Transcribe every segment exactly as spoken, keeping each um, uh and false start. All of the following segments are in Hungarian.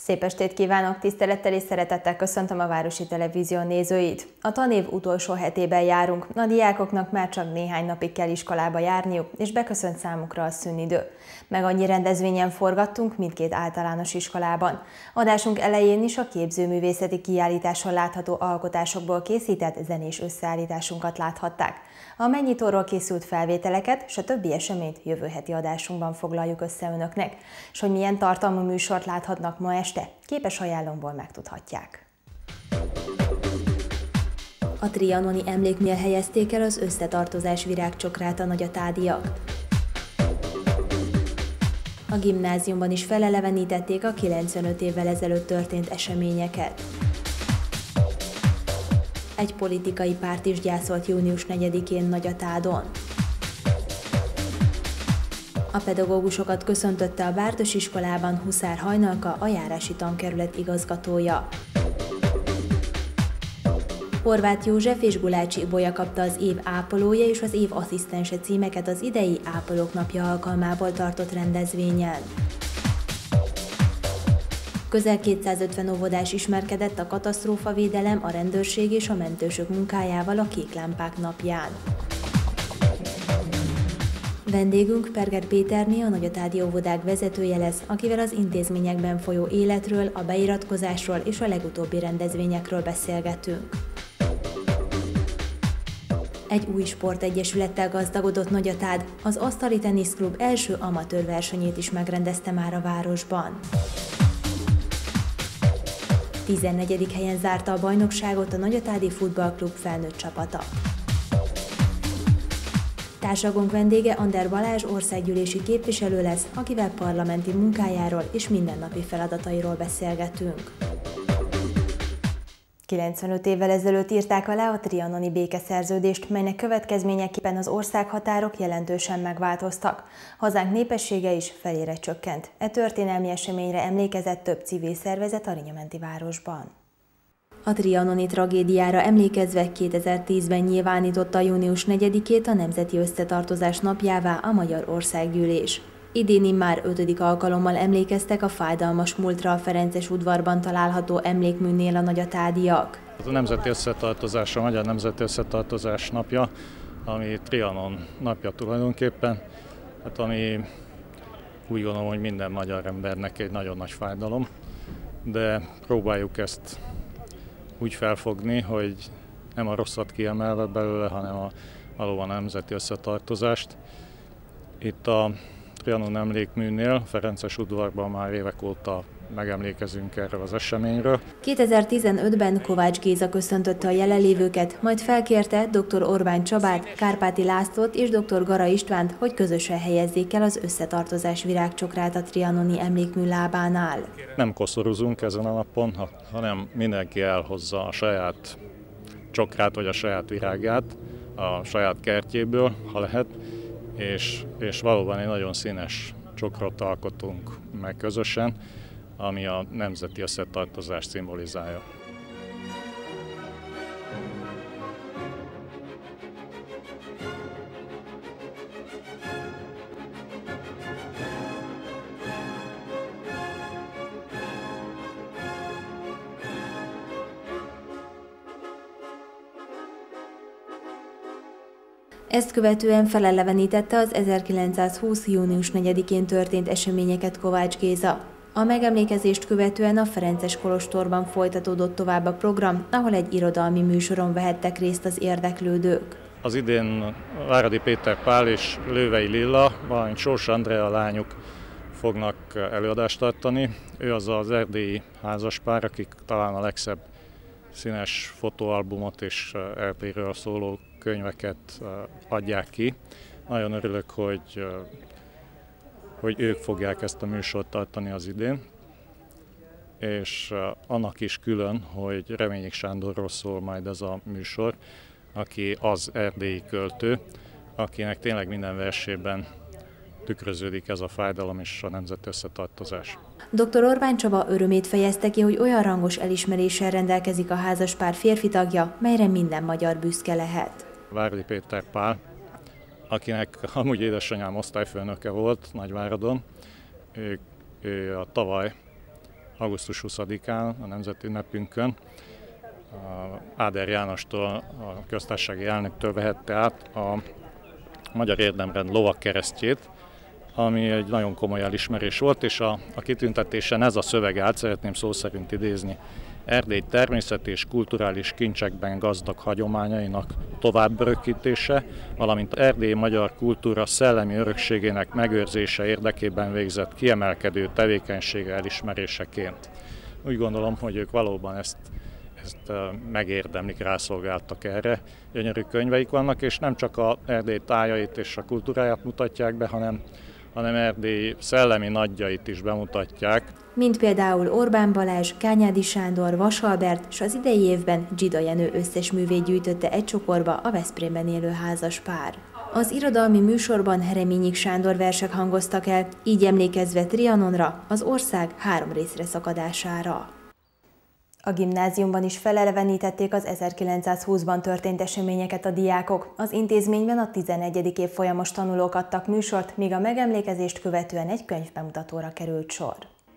Szép estét kívánok, tisztelettel és szeretettel köszöntöm a Városi Televízió nézőit. A tanév utolsó hetében járunk, a diákoknak már csak néhány napig kell iskolába járniuk, és beköszönt számukra a szünidő. Meg annyi rendezvényen forgattunk mindkét általános iskolában. Adásunk elején is a képzőművészeti kiállításon látható alkotásokból készített zenés összeállításunkat láthatták. A megnyitóról készült felvételeket és a többi eseményt jövő heti adásunkban foglaljuk össze önöknek. És hogy milyen tartalmú műsort láthatnak ma este, képes ajánlómból megtudhatják. A trianoni emléknél helyezték el az összetartozás virágcsokrát a nagyatádiak. A gimnáziumban is felelevenítették a kilencvenöt évvel ezelőtt történt eseményeket. Egy politikai párt is gyászolt június negyedikén Nagyatádon. A pedagógusokat köszöntötte a Bárdos iskolában Huszár Hajnalka, a járási tankerület igazgatója. Horváth József és Gulácsi Ibolya kapta az év ápolója és az év asszisztense címeket az idei Ápolók napja alkalmából tartott rendezvényen. Közel kétszázötven óvodás ismerkedett a katasztrófavédelem, a rendőrség és a mentősök munkájával a Kék Lámpák napján. Vendégünk Perger Péterné, a nagyatádi óvodák vezetője lesz, akivel az intézményekben folyó életről, a beiratkozásról és a legutóbbi rendezvényekről beszélgetünk. Egy új sportegyesülettel gazdagodott Nagyatád, az Asztali Teniszklub első amatőr versenyét is megrendezte már a városban. tizennegyedik helyen zárta a bajnokságot a Nagyatádi Futballklub felnőtt csapata. Társalgónk vendége Ander Balázs országgyűlési képviselő lesz, akivel parlamenti munkájáról és mindennapi feladatairól beszélgetünk. kilencvenöt évvel ezelőtt írták alá a trianoni békeszerződést, melynek következményeképpen az országhatárok jelentősen megváltoztak. Hazánk népessége is felére csökkent. E történelmi eseményre emlékezett több civil szervezet a Rinyamenti városban. A trianoni tragédiára emlékezve kétezer-tízben nyilvánította június negyedikét a Nemzeti Összetartozás napjává a Magyar Országgyűlés. Idén immár ötödik alkalommal emlékeztek a fájdalmas múltra a Ferences udvarban található emlékműnél a nagyatádiak. A Nemzeti Összetartozás, a Magyar Nemzeti Összetartozás napja, ami Trianon napja tulajdonképpen, hát ami úgy gondolom, hogy minden magyar embernek egy nagyon nagy fájdalom, de próbáljuk ezt úgy felfogni, hogy nem a rosszat kiemelve belőle, hanem a valóban a nemzeti összetartozást. Itt a Trianon emlékműnél, Ferences udvarban már évek óta megemlékezünk erről az eseményről. kétezer-tizenötben Kovács Géza köszöntötte a jelenlévőket, majd felkérte dr. Orbán Csabát, Kárpáti Lászlót és dr. Gara Istvánt, hogy közösen helyezzék el az összetartozás virágcsokrát a trianoni emlékmű lábánál. Nem koszorúzunk ezen a napon, hanem mindenki elhozza a saját csokrát vagy a saját virágját a saját kertjéből, ha lehet, és, és valóban egy nagyon színes csokrot alkotunk meg közösen, ami a nemzeti összetartozást szimbolizálja. Ezt követően felelevenítette az ezerkilencszázhúsz. június negyedikén történt eseményeket Kovács Géza. A megemlékezést követően a Ferences kolostorban folytatódott tovább a program, ahol egy irodalmi műsoron vehettek részt az érdeklődők. Az idén Váradi Péter Pál és Lővei Lilla, valamint Sós Andrea lányuk fognak előadást tartani. Ő az az erdélyi házaspár, akik talán a legszebb színes fotóalbumot és er péről szóló könyveket adják ki. Nagyon örülök, hogy, hogy ők fogják ezt a műsort tartani az idén, és annak is külön, hogy Reményik Sándorról szól majd ez a műsor, aki az erdélyi költő, akinek tényleg minden versében tükröződik ez a fájdalom és a nemzeti összetartozás. doktor Orbán Csaba örömét fejezte ki, hogy olyan rangos elismeréssel rendelkezik a házaspár férfi tagja, melyre minden magyar büszke lehet. Váradi Péter Pál, akinek amúgy édesanyám osztályfőnöke volt Nagyváradon, ő, ő a tavaly augusztus huszadikán, a nemzeti ünnepünkön. Áder Jánostól, a köztársasági elnöktől vehette át a Magyar Érdemrend lovagkeresztjét, ami egy nagyon komoly elismerés volt, és a, a kitüntetésen ez a szöveg állt, szeretném szó szerint idézni: Erdély természeti és kulturális kincsekben gazdag hagyományainak továbbörökítése, valamint erdélyi magyar kultúra szellemi örökségének megőrzése érdekében végzett kiemelkedő tevékenysége elismeréseként. Úgy gondolom, hogy ők valóban ezt, ezt megérdemlik, rászolgáltak erre. Gyönyörű könyveik vannak, és nem csak a Erdély tájait és a kultúráját mutatják be, hanem hanem Erdély szellemi nagyjait is bemutatják. Mint például Orbán Balázs, Kányádi Sándor, Vas Albert, s az idei évben Dzsida Jenő összes művét gyűjtötte egy csokorba a Veszprémben élő házas pár. Az irodalmi műsorban Reményik Sándor versek hangoztak el, így emlékezve Trianonra, az ország három részre szakadására. A gimnáziumban is felelevenítették az ezerkilencszázhúszban történt eseményeket a diákok. Az intézményben a tizenegyedik évfolyamos tanulók adtak műsort, míg a megemlékezést követően egy könyvbemutatóra került sor.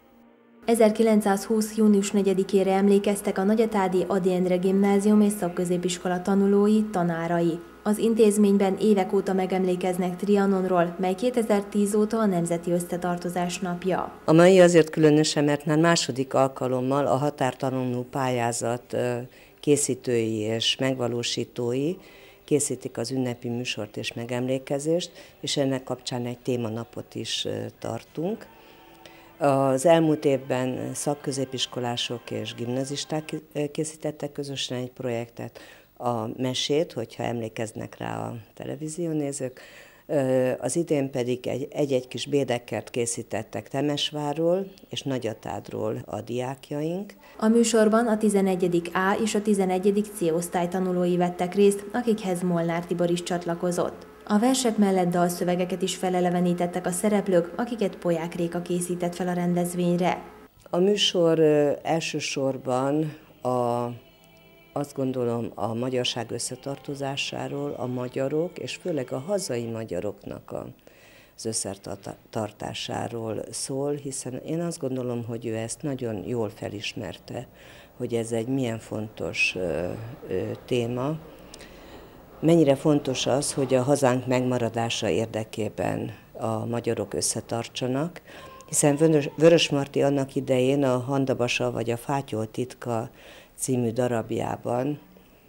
ezerkilencszázhúsz. június negyedikére emlékeztek a Nagyatádi Ady Endre Gimnázium és Szakközépiskola tanulói, tanárai. Az intézményben évek óta megemlékeznek Trianonról, mely kétezer-tíz óta a Nemzeti Összetartozás napja. A mai azért különösen, mert már második alkalommal a határtalanul pályázat készítői és megvalósítói készítik az ünnepi műsort és megemlékezést, és ennek kapcsán egy témanapot is tartunk. Az elmúlt évben szakközépiskolások és gimnazisták készítettek közösen egy projektet, a mesét, hogyha emlékeznek rá a televíziónézők. Az idén pedig egy-egy kis bédekkert készítettek Temesvárról és Nagyatádról a diákjaink. A műsorban a tizenegyedik A és a tizenegyedik C osztály tanulói vettek részt, akikhez Molnár Tibor is csatlakozott. A versek mellett dalszövegeket is felelevenítettek a szereplők, akiket Polyák Réka készített fel a rendezvényre. A műsor elsősorban a azt gondolom a magyarság összetartozásáról, a magyarok, és főleg a hazai magyaroknak az összetartásáról szól, hiszen én azt gondolom, hogy ő ezt nagyon jól felismerte, hogy ez egy milyen fontos ö, ö, téma. Mennyire fontos az, hogy a hazánk megmaradása érdekében a magyarok összetartsanak, hiszen Vörösmarty annak idején a Handabasa vagy a Fátyol titka című darabjában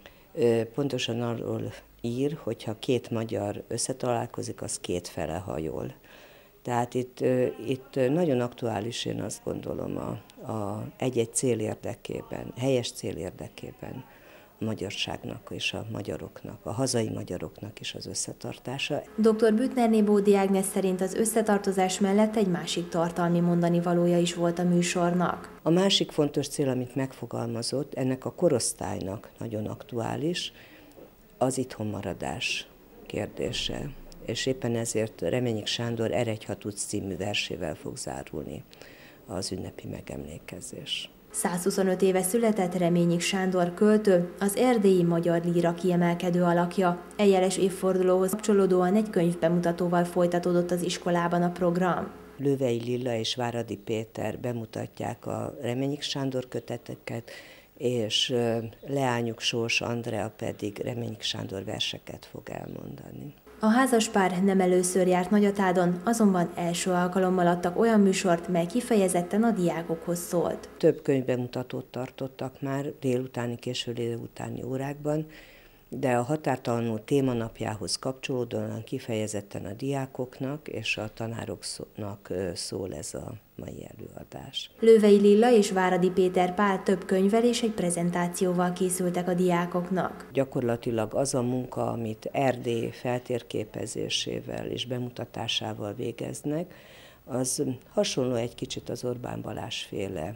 pontosan arról ír, hogyha két magyar összetalálkozik, az két fele hajol. Tehát itt, itt nagyon aktuális, én azt gondolom, a, a egy-egy cél érdekében, helyes cél érdekében a magyarságnak és a magyaroknak, a hazai magyaroknak is az összetartása. doktor Büttnerné Bódi Ágnes szerint az összetartozás mellett egy másik tartalmi mondani valója is volt a műsornak. A másik fontos cél, amit megfogalmazott, ennek a korosztálynak nagyon aktuális, az itthonmaradás kérdése. És éppen ezért Reményik Sándor Eredj, ha tudsz című versével fog zárulni az ünnepi megemlékezés. százhuszonöt éve született Reményik Sándor költő, az erdélyi magyar líra kiemelkedő alakja. E jeles évfordulóhoz kapcsolódóan egy könyvbemutatóval folytatódott az iskolában a program. Lővei Lilla és Váradi Péter bemutatják a Reményik Sándor köteteket, és leányuk Sós Andrea pedig Reményik Sándor verseket fog elmondani. A házaspár nem először járt Nagyatádon, azonban első alkalommal adtak olyan műsort, mely kifejezetten a diákokhoz szólt. Több könyvbemutatót tartottak már délutáni, késő délutáni órákban, de a határtalanul témanapjához kapcsolódóan kifejezetten a diákoknak és a tanároknak szól ez a mai előadás. Lővei Lilla és Váradi Péter Pál több könyvvel és egy prezentációval készültek a diákoknak. Gyakorlatilag az a munka, amit Erdély feltérképezésével és bemutatásával végeznek, az hasonló egy kicsit az Orbán Balázs féle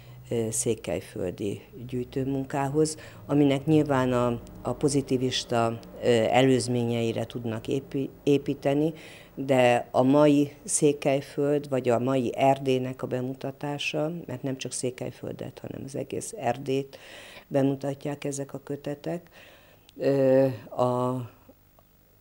székelyföldi gyűjtőmunkához, aminek nyilván a, a pozitivista előzményeire tudnak épi, építeni, de a mai Székelyföld, vagy a mai Erdélynek a bemutatása, mert nem csak Székelyföldet, hanem az egész Erdélyt bemutatják ezek a kötetek, a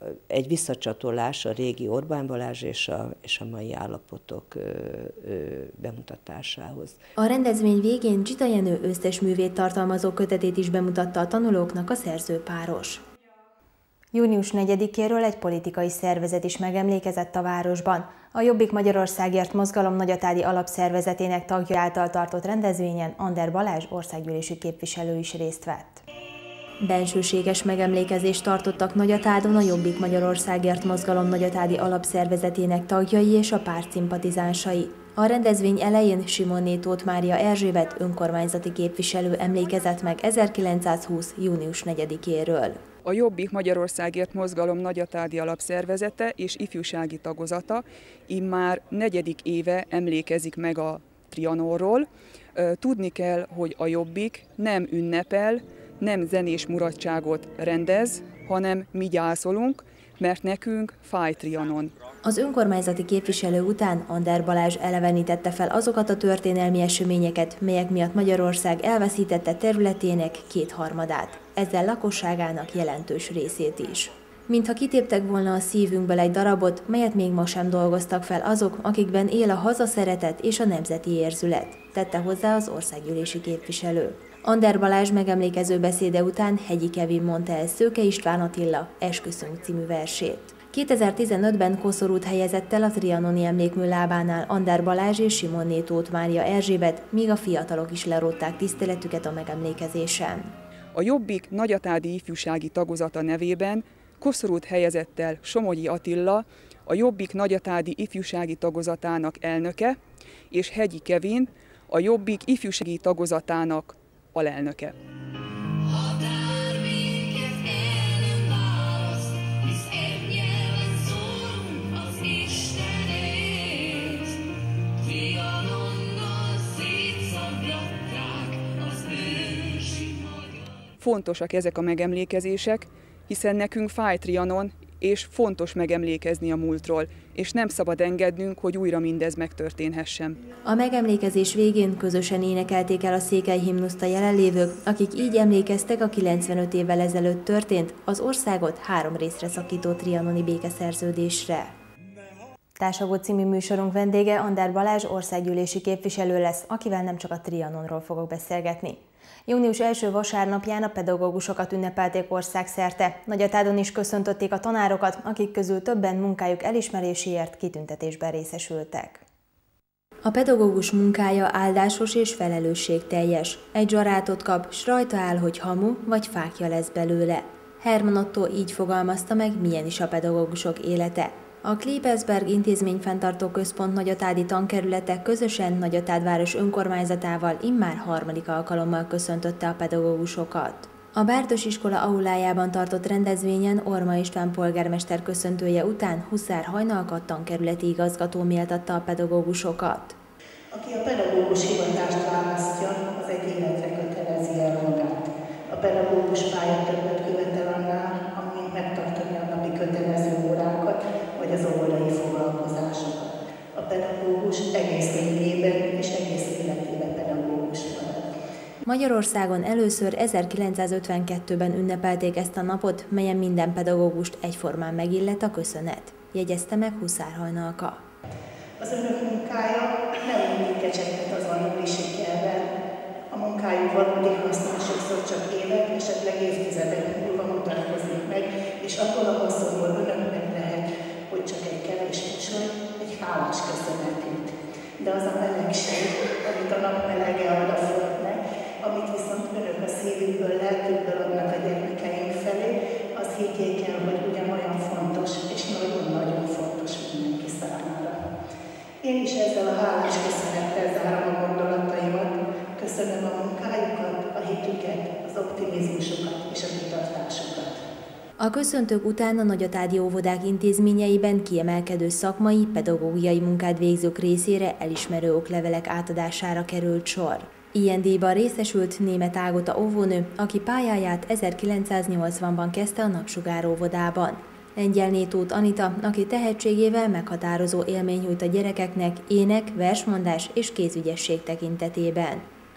egy visszacsatolás a régi Orbán Balázs és a, és a mai állapotok ö, ö, bemutatásához. A rendezvény végén Zsita Jenő összes művét tartalmazó kötetét is bemutatta a tanulóknak a szerzőpáros. június negyedikéről egy politikai szervezet is megemlékezett a városban. A Jobbik Magyarországért Mozgalom nagyatádi alapszervezetének tagja által tartott rendezvényen Ander Balázs országgyűlési képviselő is részt vett. Bensőséges megemlékezést tartottak Nagyatádon a Jobbik Magyarországért Mozgalom nagyatádi alapszervezetének tagjai és a párt szimpatizánsai. A rendezvény elején Simonné Tóth Mária Erzsébet önkormányzati képviselő emlékezett meg ezerkilencszázhúsz. június negyedikéről. A Jobbik Magyarországért Mozgalom nagyatádi alapszervezete és ifjúsági tagozata immár negyedik éve emlékezik meg a Trianonról. Tudni kell, hogy a Jobbik nem ünnepel, nem zenés mulatságot rendez, hanem mi gyászolunk, mert nekünk fáj Trianon. Az önkormányzati képviselő után Ander Balázs elevenítette fel azokat a történelmi eseményeket, melyek miatt Magyarország elveszítette területének kétharmadát, ezzel lakosságának jelentős részét is. Mintha kitéptek volna a szívünkből egy darabot, melyet még ma sem dolgoztak fel azok, akikben él a hazaszeretet és a nemzeti érzület, tette hozzá az országgyűlési képviselő. Ander Balázs megemlékező beszéde után Hegyi Kevin mondta el Szőke István Attila Esküszünk című versét. kétezer-tizenötben koszorút helyezett el a trianoni emlékmű lábánál Ander Balázs és Simonné Tóth Mária Erzsébet, míg a fiatalok is lerótták tiszteletüket a megemlékezésen. A Jobbik nagyatádi ifjúsági tagozata nevében koszorút helyezett el Somogyi Attila, a Jobbik nagyatádi ifjúsági tagozatának elnöke, és Hegyi Kevin, a Jobbik ifjúsági tagozatának alelnöke. Fontosak ezek a megemlékezések, hiszen nekünk fáj Trianon, és fontos megemlékezni a múltról, és nem szabad engednünk, hogy újra mindez megtörténhessen. A megemlékezés végén közösen énekelték el a székely himnuszt a jelenlévők, akik így emlékeztek a kilencvenöt évvel ezelőtt történt, az országot három részre szakító trianoni békeszerződésre. Társagó című műsorunk vendége Ander Balázs országgyűlési képviselő lesz, akivel nem csak a Trianonról fogok beszélgetni. Június első vasárnapján a pedagógusokat ünnepelték országszerte. Nagyatádon is köszöntötték a tanárokat, akik közül többen munkájuk elismeréséért kitüntetésben részesültek. A pedagógus munkája áldásos és felelősségteljes. Egy zsarátot kap, s rajta áll, hogy hamu vagy fákja lesz belőle. Herman Otto így fogalmazta meg, milyen is a pedagógusok élete. A Klebelsberg Intézményfenntartó Központ nagyatádi tankerülete közösen Nagyatád város önkormányzatával immár harmadik alkalommal köszöntötte a pedagógusokat. A Bárdos iskola aulájában tartott rendezvényen Orma István polgármester köszöntője után Huszár Hajnalka tankerületi igazgató méltatta a pedagógusokat. Aki a pedagógus hivatást választja, az egy életre kötelezi el magát. A pedagógus pálya többet követel annál, amint megtartani a napi kötelező órákat, vagy az óvodai foglalkozásokat. A pedagógus egész évében és egész életében pedagógus marad. Magyarországon először ezerkilencszázötvenkettőben ünnepelték ezt a napot, melyen minden pedagógust egyformán megillet a köszönet, jegyezte meg Huszár Hajnalka. Az önök munkája nem mindig kecsegtet az anyagi sikerrel. A munkájuk valódi haszna sokszor csak évek, esetleg évtizedek múlva mutatkozik meg, és attól a hosszúból önöknek lehet, hogy csak egy kevés mosoly, egy hálás köszönetét. De az a melegség, amit a nap melege ad a földnek, amit viszont önök a szívükből, lelkükből adnak a gyermekeink felé, az higgyék el, hogy ugyanolyan fontos, és nagyon-nagyon fontos mindenki számára. Én is ezzel a hálás köszönettel zárom a gondolataimat. Köszönöm a munkájukat, a hitüket, az optimizmusukat és a kitartásukat. A köszöntők után a nagyatádi óvodák intézményeiben kiemelkedő szakmai, pedagógiai munkát végzők részére elismerő oklevelek átadására került sor. Ilyen díjban részesült Németh Ágota óvónő, aki pályáját ezerkilencszáznyolcvanban kezdte a Napsugár óvodában. Lengyelné Tóth Anita, aki tehetségével meghatározó élmény nyújt a gyerekeknek ének, versmondás és kézügyesség tekintetében.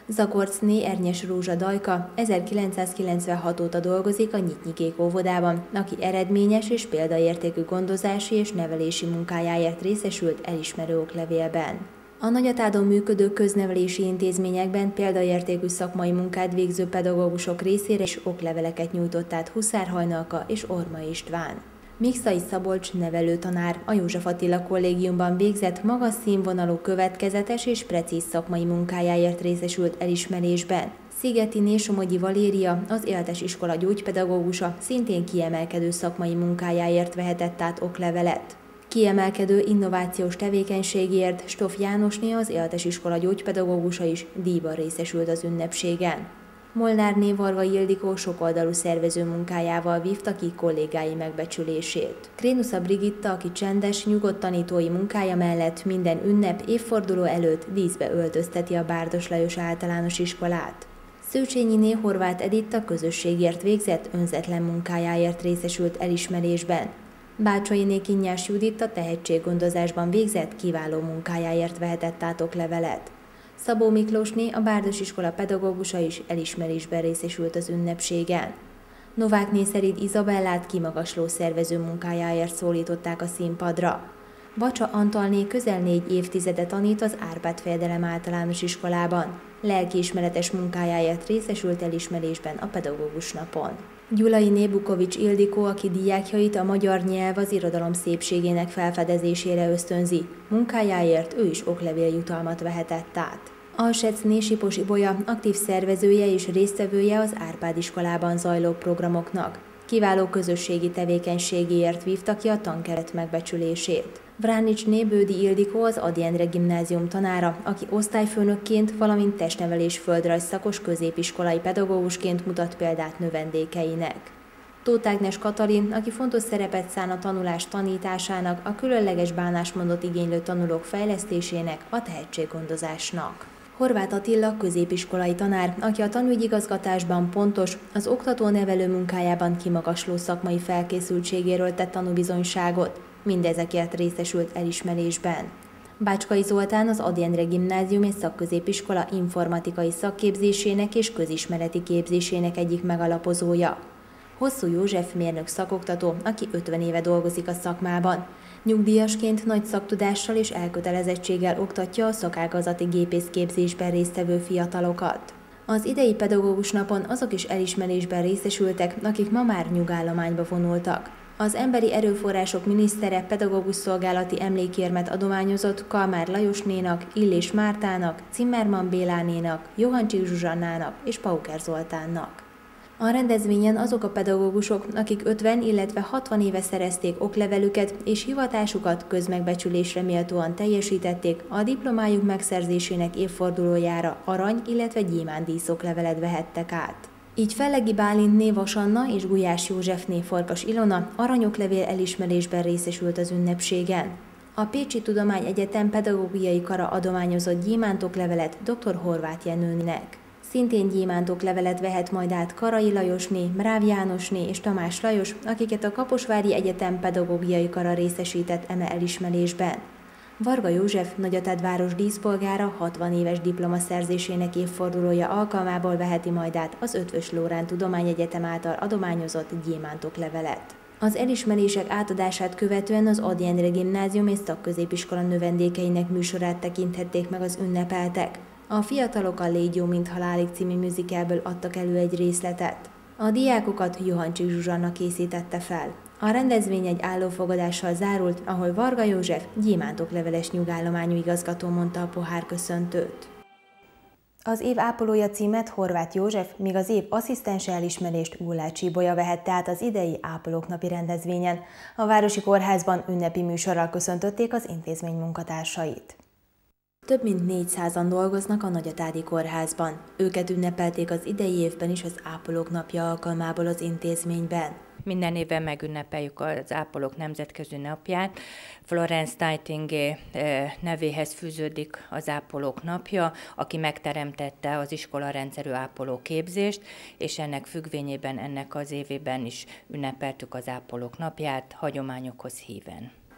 Zakorczné Ernyes Rózsa Dajka ezerkilencszázkilencvenhat óta dolgozik a Nyitnyikék óvodában, aki eredményes és példaértékű gondozási és nevelési munkájáért részesült elismerő oklevélben. A Nagyatádon működő köznevelési intézményekben példaértékű szakmai munkát végző pedagógusok részére is okleveleket nyújtott át Huszár Hajnalka és Orma István. Mikszai Szabolcs nevelőtanár a József Attila Kollégiumban végzett magas színvonalú, következetes és precíz szakmai munkájáért részesült elismerésben. Szigetiné Somogyi Valéria, az Éltes iskola gyógypedagógusa szintén kiemelkedő szakmai munkájáért vehetett át oklevelet. Kiemelkedő innovációs tevékenységért Stoff Jánosné, az Éltes iskola gyógypedagógusa is díjban részesült az ünnepségen. Molnárné Varga Ildikó sokoldalú szervező munkájával vívta ki kollégái megbecsülését. Krénusza Brigitta, aki csendes, nyugodt tanítói munkája mellett minden ünnep, évforduló előtt díszbe öltözteti a Bárdos Lajos Általános Iskolát. Szőcsényiné Horváth Editta közösségért végzett önzetlen munkájáért részesült elismerésben. Bácsainé Kinnyás Juditta tehetséggondozásban végzett kiváló munkájáért vehetett át oklevelet. Szabó Miklósné, a Bárdos iskola pedagógusa is elismerésben részesült az ünnepségen. Novákné Szerid Izabellát kimagasló szervező munkájáért szólították a színpadra. Bacsa Antalné közel négy évtizede tanít az Árpád-fejedelem általános iskolában. Lelkiismeretes munkájáért részesült elismerésben a pedagógus napon. Gyulainé Bukovics Ildikó, aki diákjait a magyar nyelv az irodalom szépségének felfedezésére ösztönzi. Munkájáért ő is oklevéljutalmat vehetett át. Alsecné Sipos Ibolya aktív szervezője és résztvevője az Árpád iskolában zajló programoknak. Kiváló közösségi tevékenységéért vívta ki a tankeret megbecsülését. Vránicsné Bődi Ildikó, az Ady Endre gimnázium tanára, aki osztályfőnökként, valamint testnevelés földrajz szakos középiskolai pedagógusként mutat példát növendékeinek. Tóth Ágnes Katalin, aki fontos szerepet szán a tanulás tanításának, a különleges bánásmódot igénylő tanulók fejlesztésének, a tehetséggondozásnak. Horváth Attila középiskolai tanár, aki a tanügyigazgatásban pontos, az oktató-nevelő munkájában kimagasló szakmai felkészültségéről tett tanúbizonyságot, mindezekért részesült elismerésben. Bácskai Zoltán, az Ady Endre gimnázium és szakközépiskola informatikai szakképzésének és közismereti képzésének egyik megalapozója. Hosszú József mérnök szakoktató, aki ötven éve dolgozik a szakmában. Nyugdíjasként nagy szaktudással és elkötelezettséggel oktatja a szakágazati gépészképzésben résztvevő fiatalokat. Az idei pedagógus napon azok is elismerésben részesültek, akik ma már nyugállományba vonultak. Az Emberi Erőforrások minisztere pedagógus szolgálati emlékérmet adományozott Kalmár Lajosnénak, Illés Mártának, Zimmermann Bélánénak, Johancsik Zsuzsannának és Pauker Zoltánnak. A rendezvényen azok a pedagógusok, akik ötven, illetve hatvan éve szerezték oklevelüket és hivatásukat közmegbecsülésre méltóan teljesítették, a diplomájuk megszerzésének évfordulójára arany, illetve gyémánt díszoklevelet vehettek át. Így Fellegi Bálintné Vas Anna és Gulyás Józsefné Farkas Ilona aranyoklevél elismerésben részesült az ünnepségen. A Pécsi Tudományegyetem pedagógiai kara adományozott gyémántoklevelet dr. Horváth Jenőnek. Szintén gyémántoklevelet vehet majd át Karai Lajosné, Mráv Jánosné és Tamás Lajos, akiket a Kaposvári Egyetem pedagógiai kara részesített eme elismerésben. Varga József, Nagyatád város díszpolgára hatvan éves diplomaszerzésének évfordulója alkalmából veheti majd át az Eötvös Loránd Tudományegyetem által adományozott gyémántoklevelet. Az elismerések átadását követően az Ady Endre gimnázium és szakközépiskola növendékeinek műsorát tekinthették meg az ünnepeltek. A Fiatalok a Légy jó, mint halálig című musicalből adtak elő egy részletet. A diákokat Johancsik Zsuzsanna készítette fel. A rendezvény egy állófogadással zárult, ahol Varga József gyémántokleveles nyugállományú igazgató mondta a pohárköszöntőt. Az év ápolója címet Horváth József, míg az év asszisztense elismerést Gulács Ibolya vehette át az idei ápolók napi rendezvényen. A Városi Kórházban ünnepi műsorral köszöntötték az intézmény munkatársait. Több mint négyszázan dolgoznak a Nagyatádi Kórházban. Őket ünnepelték az idei évben is az Ápolók Napja alkalmából az intézményben. Minden évben megünnepeljük az Ápolók Nemzetközi Napját. Florence Nightingale nevéhez fűződik az Ápolók Napja, aki megteremtette az iskolarendszerű ápolóképzést, és ennek függvényében ennek az évében is ünnepeltük az Ápolók Napját, hagyományokhoz híven.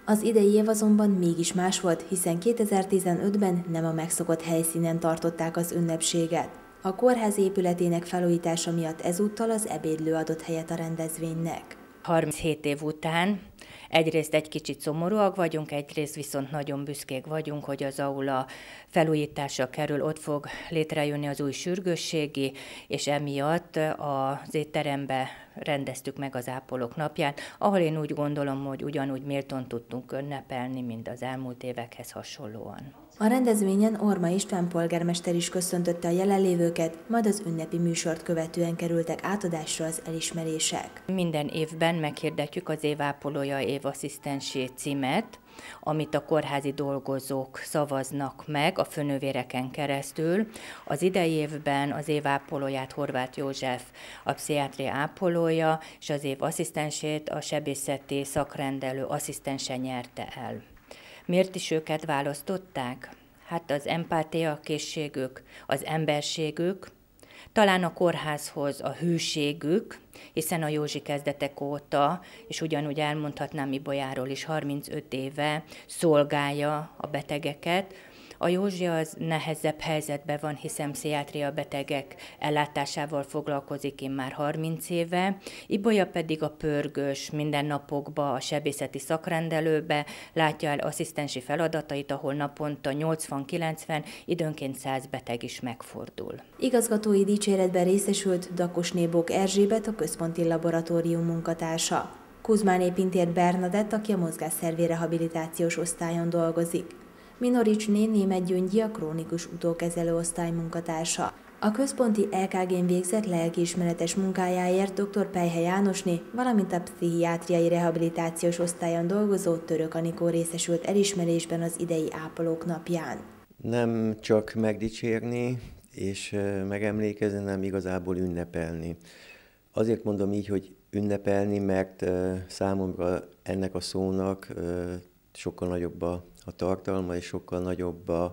Az idei év azonban mégis más volt, hiszen kétezer-tizenötben nem a megszokott helyszínen tartották az ünnepséget. A kórház épületének felújítása miatt ezúttal az ebédlő adott helyet a rendezvénynek. harminchét év után egyrészt egy kicsit szomorúak vagyunk, egyrészt viszont nagyon büszkék vagyunk, hogy az aula felújításra kerül, ott fog létrejönni az új sürgősségi, és emiatt az étterembe rendeztük meg az ápolók napját, ahol én úgy gondolom, hogy ugyanúgy méltón tudtunk ünnepelni, mint az elmúlt évekhez hasonlóan. A rendezvényen Orma István polgármester is köszöntötte a jelenlévőket, majd az ünnepi műsort követően kerültek átadásra az elismerések. Minden évben meghirdetjük az évápolója évasszisztensi címet, amit a kórházi dolgozók szavaznak meg a főnővéreken keresztül. Az idei évben az év ápolóját Horváth József a pszichiátria ápolója, és az év asszisztensét a sebészeti szakrendelő asszisztense nyerte el. Miért is őket választották? Hát az empátia készségük, az emberségük, talán a kórházhoz a hűségük, hiszen a Józsi kezdetek óta, és ugyanúgy elmondhatnám Ibolyáról is, harmincöt éve szolgálja a betegeket. A Józsi az nehezebb helyzetben van, hiszen pszichiátria betegek ellátásával foglalkozik immár harminc éve. Ibolya pedig a pörgős mindennapokba, a sebészeti szakrendelőbe látja el asszisztensi feladatait, ahol naponta nyolcvan-kilencven, időnként száz beteg is megfordul. Igazgatói dicséretben részesült Dakosné Bók Erzsébet, a központi laboratórium munkatársa. Kuzmáné Pintér Bernadett, aki a mozgásszervi rehabilitációs osztályon dolgozik. Minoricsné Németh Gyöngyi, a krónikus utókezelő osztály munkatársa. A központi é ká gén végzett lelkiismeretes munkájáért dr. Pejhe Jánosné, valamint a pszichiátriai rehabilitációs osztályon dolgozó Török Anikó részesült elismerésben az idei ápolók napján. Nem csak megdicsérni és megemlékezni, nem igazából ünnepelni. Azért mondom így, hogy ünnepelni, mert számomra ennek a szónak sokkal nagyobb a a tartalma, és sokkal nagyobb a,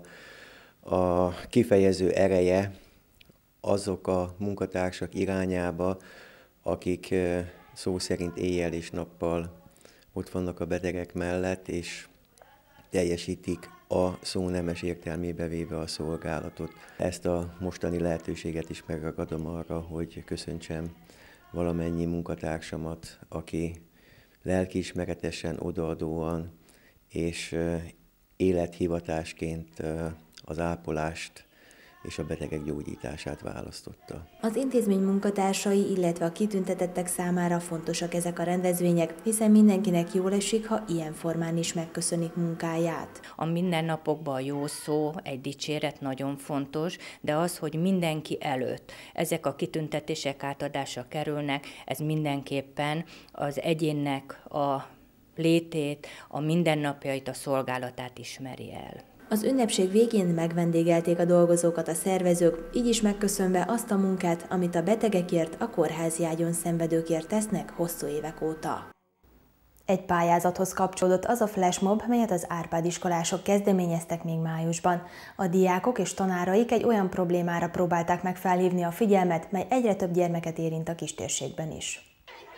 a kifejező ereje azok a munkatársak irányába, akik szó szerint éjjel és nappal ott vannak a betegek mellett, és teljesítik a szó nemes értelmébe véve a szolgálatot. Ezt a mostani lehetőséget is megragadom arra, hogy köszöntsem valamennyi munkatársamat, aki lelkiismeretesen, odaadóan és élethivatásként az ápolást és a betegek gyógyítását választotta. Az intézmény munkatársai, illetve a kitüntetettek számára fontosak ezek a rendezvények, hiszen mindenkinek jól esik, ha ilyen formán is megköszönik munkáját. A mindennapokban a jó szó, egy dicséret nagyon fontos, de az, hogy mindenki előtt ezek a kitüntetések átadásra kerülnek, ez mindenképpen az egyénnek a létét, a mindennapjait, a szolgálatát ismeri el. Az ünnepség végén megvendégelték a dolgozókat a szervezők, így is megköszönve azt a munkát, amit a betegekért, a kórházi ágyon szenvedőkért tesznek hosszú évek óta. Egy pályázathoz kapcsolódott az a flashmob, melyet az Árpád iskolások kezdeményeztek még májusban. A diákok és tanáraik egy olyan problémára próbálták meg felhívni a figyelmet, mely egyre több gyermeket érint a kistérségben is.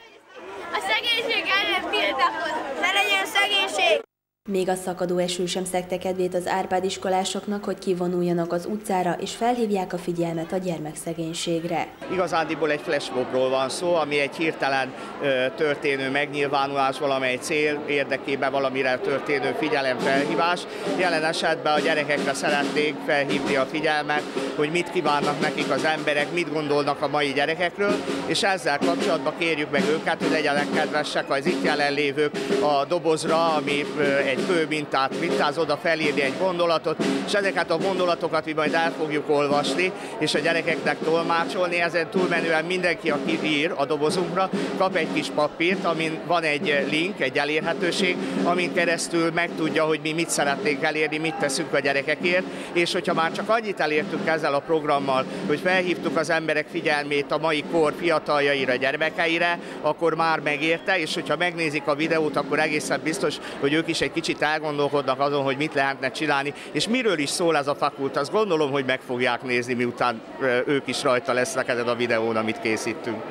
A szegénység ellen tiltakoz! Ne legyen szegénység! Még a szakadó eső sem szegte kedvét az Árpád iskolásoknak, hogy kivonuljanak az utcára, és felhívják a figyelmet a gyermekszegénységre. Igazándiból egy flashmobról van szó, ami egy hirtelen ö, történő megnyilvánulás, valamely cél érdekében valamire történő figyelemfelhívás. Jelen esetben a gyerekekre szeretnénk felhívni a figyelmet, hogy mit kívánnak nekik az emberek, mit gondolnak a mai gyerekekről, és ezzel kapcsolatban kérjük meg őket, hogy legyenek kedvesek az itt jelenlévők a dobozra, ami egy főmintát mintáz, oda felírni egy gondolatot, és ezeket a gondolatokat mi majd el fogjuk olvasni, és a gyerekeknek tolmácsolni. Ezen túlmenően mindenki, aki ír a dobozunkra, kap egy kis papírt, amin van egy link, egy elérhetőség, amin keresztül megtudja, hogy mi mit szeretnénk elérni, mit teszünk a gyerekekért, és hogyha már csak annyit elértünk ezzel a programmal, hogy felhívtuk az emberek figyelmét a mai kor fiataljaira, gyermekeire, akkor már megérte, és hogyha megnézik a videót, akkor egészen biztos, hogy ők is egy kicsit elgondolkodnak azon, hogy mit lehetne csinálni, és miről is szól ez a fakult. Azt gondolom, hogy meg fogják nézni, miután ők is rajta lesznek ezen a videón, amit készítünk.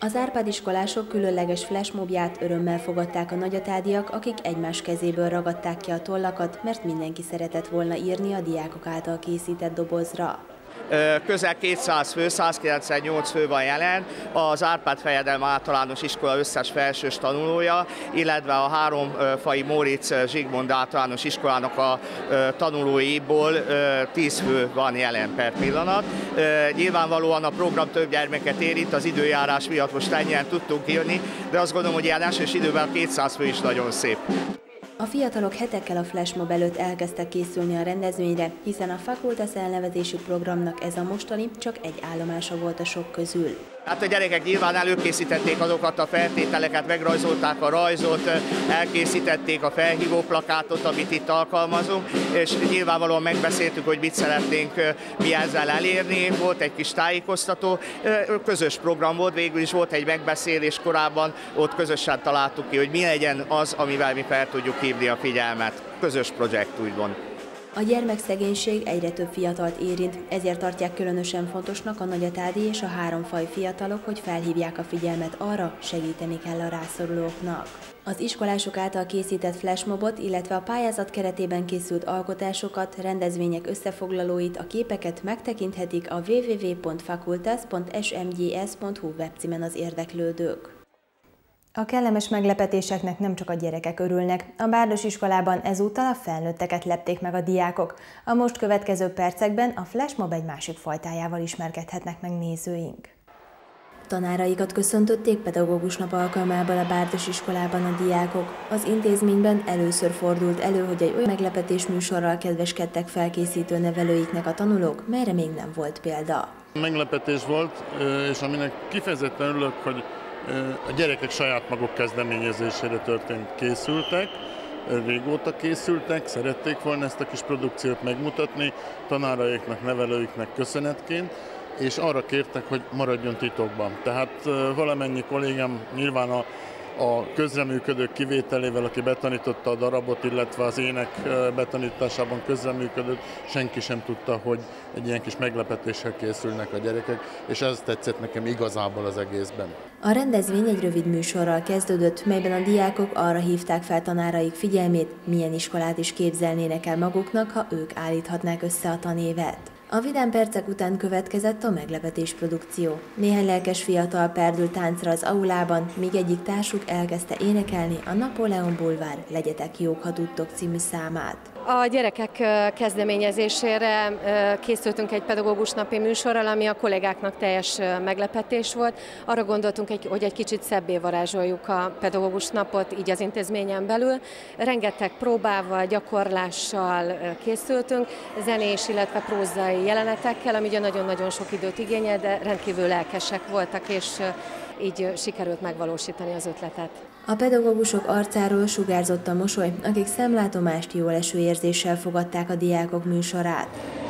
Az Árpád iskolások különleges flashmobját örömmel fogadták a nagyatádiak, akik egymás kezéből ragadták ki a tollakat, mert mindenki szeretett volna írni a diákok által készített dobozra. Közel kétszáz fő, százkilencvennyolc fő van jelen, az Árpád Fejedelem Általános Iskola összes felsős tanulója, illetve a Háromfai Móricz Zsigmond Általános Iskolának a tanulóiból tíz fő van jelen per pillanat. Nyilvánvalóan a program több gyermeket érint, az időjárás miatt most ennyien tudtunk jönni, de azt gondolom, hogy ilyen esős időben a kétszáz fő is nagyon szép. A fiatalok hetekkel a flashmob előtt elkezdtek készülni a rendezvényre, hiszen a Facultas elnevezésű programnak ez a mostani csak egy állomása volt a sok közül. Hát a gyerekek nyilván előkészítették azokat a feltételeket, megrajzolták a rajzot, elkészítették a felhívó plakátot, amit itt alkalmazunk, és nyilvánvalóan megbeszéltük, hogy mit szeretnénk mi ezzel elérni. Volt egy kis tájékoztató, közös program volt, végül is volt egy megbeszélés korábban, ott közösen találtuk ki, hogy mi legyen az, amivel mi fel tudjuk hívni a figyelmet. Közös projekt, úgymond. A gyermekszegénység egyre több fiatalt érint, ezért tartják különösen fontosnak a nagyatádi és a háromfaj fiatalok, hogy felhívják a figyelmet arra, segíteni kell a rászorulóknak. Az iskolások által készített flashmobot, illetve a pályázat keretében készült alkotásokat, rendezvények összefoglalóit, a képeket megtekinthetik a double-u double-u double-u pont facultas pont s m g s pont h u webcímen az érdeklődők. A kellemes meglepetéseknek nem csak a gyerekek örülnek. A Bárdos iskolában ezúttal a felnőtteket lepték meg a diákok. A most következő percekben a flashmob egy másik fajtájával ismerkedhetnek meg nézőink. Tanáraikat köszöntötték pedagógus nap alkalmából a Bárdos iskolában a diákok. Az intézményben először fordult elő, hogy egy olyan meglepetés műsorral kedveskedtek felkészítő nevelőiknek a tanulók, melyre még nem volt példa. Meglepetés volt, és aminek kifejezetten örülök, hogy a gyerekek saját maguk kezdeményezésére történt, készültek, régóta készültek, szerették volna ezt a kis produkciót megmutatni tanáraiknak, nevelőiknek köszönetként, és arra kértek, hogy maradjon titokban. Tehát valamennyi kollégám nyilván a, a közreműködők kivételével, aki betanította a darabot, illetve az ének betanításában közreműködött, senki sem tudta, hogy egy ilyen kis meglepetéssel készülnek a gyerekek, és ez tetszett nekem igazából az egészben. A rendezvény egy rövid műsorral kezdődött, melyben a diákok arra hívták fel tanáraik figyelmét, milyen iskolát is képzelnének el maguknak, ha ők állíthatnák össze a tanévet. A vidám percek után következett a meglepetés produkció. Néhány lelkes fiatal perdült táncra az aulában, míg egyik társuk elkezdte énekelni a Napóleon Bulvár Legyetek jók, ha tudtok című számát. A gyerekek kezdeményezésére készültünk egy pedagógus napi műsorral, ami a kollégáknak teljes meglepetés volt. Arra gondoltunk, hogy egy kicsit szebbé varázsoljuk a pedagógus napot, így az intézményen belül. Rengeteg próbával, gyakorlással készültünk, zenés, illetve prózai jelenetekkel, ami ugye nagyon-nagyon sok időt igényel, de rendkívül lelkesek voltak, és így sikerült megvalósítani az ötletet. A pedagógusok arcáról sugárzott a mosoly, akik szemlátomást jóleső érzéssel fogadták a diákok műsorát.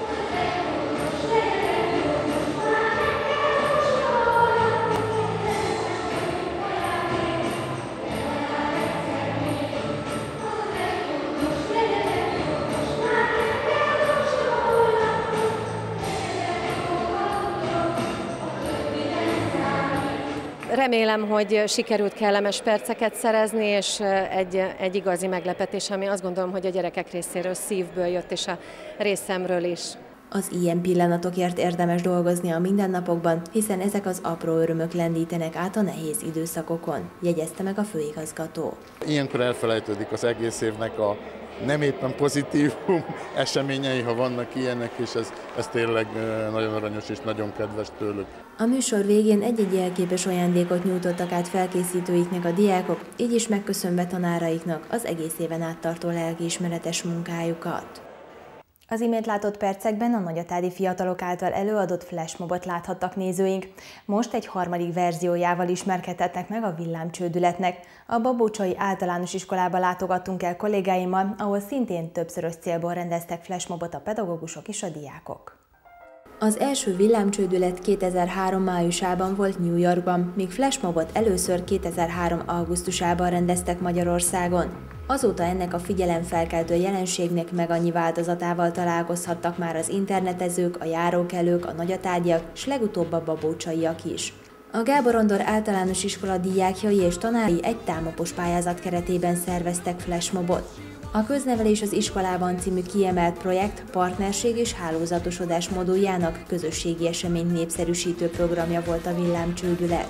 Remélem, hogy sikerült kellemes perceket szerezni, és egy, egy igazi meglepetés, ami azt gondolom, hogy a gyerekek részéről szívből jött, és a részemről is. Az ilyen pillanatokért érdemes dolgozni a mindennapokban, hiszen ezek az apró örömök lendítenek át a nehéz időszakokon, jegyezte meg a főigazgató. Ilyenkor elfelejtődik az egész évnek a nem éppen pozitívum eseményei, ha vannak ilyenek, és ez, ez tényleg nagyon aranyos és nagyon kedves tőlük. A műsor végén egy-egy jelképes ajándékot nyújtottak át felkészítőiknek a diákok, így is megköszönve tanáraiknak az egész éven át tartó lelkiismeretes munkájukat. Az imént látott percekben a nagyatádi fiatalok által előadott flashmobot láthattak nézőink. Most egy harmadik verziójával ismerkedhetnek meg a villámcsődületnek. A Babócsai Általános Iskolába látogattunk el kollégáimmal, ahol szintén többszörös célból rendeztek flashmobot a pedagógusok és a diákok. Az első villámcsődület kétezer-három májusában volt New Yorkban, míg flashmobot először kétezer-három augusztusában rendeztek Magyarországon. Azóta ennek a figyelemfelkeltő jelenségnek meg annyi változatával találkozhattak már az internetezők, a járókelők, a nagyatádiak, s legutóbb a babócsaiak is. A Gábor Andor Általános Iskola diákjai és tanárai egy támopos pályázat keretében szerveztek flashmobot. A Köznevelés az iskolában című kiemelt projekt partnerség és hálózatosodás moduljának közösségi esemény népszerűsítő programja volt a villámcsődület.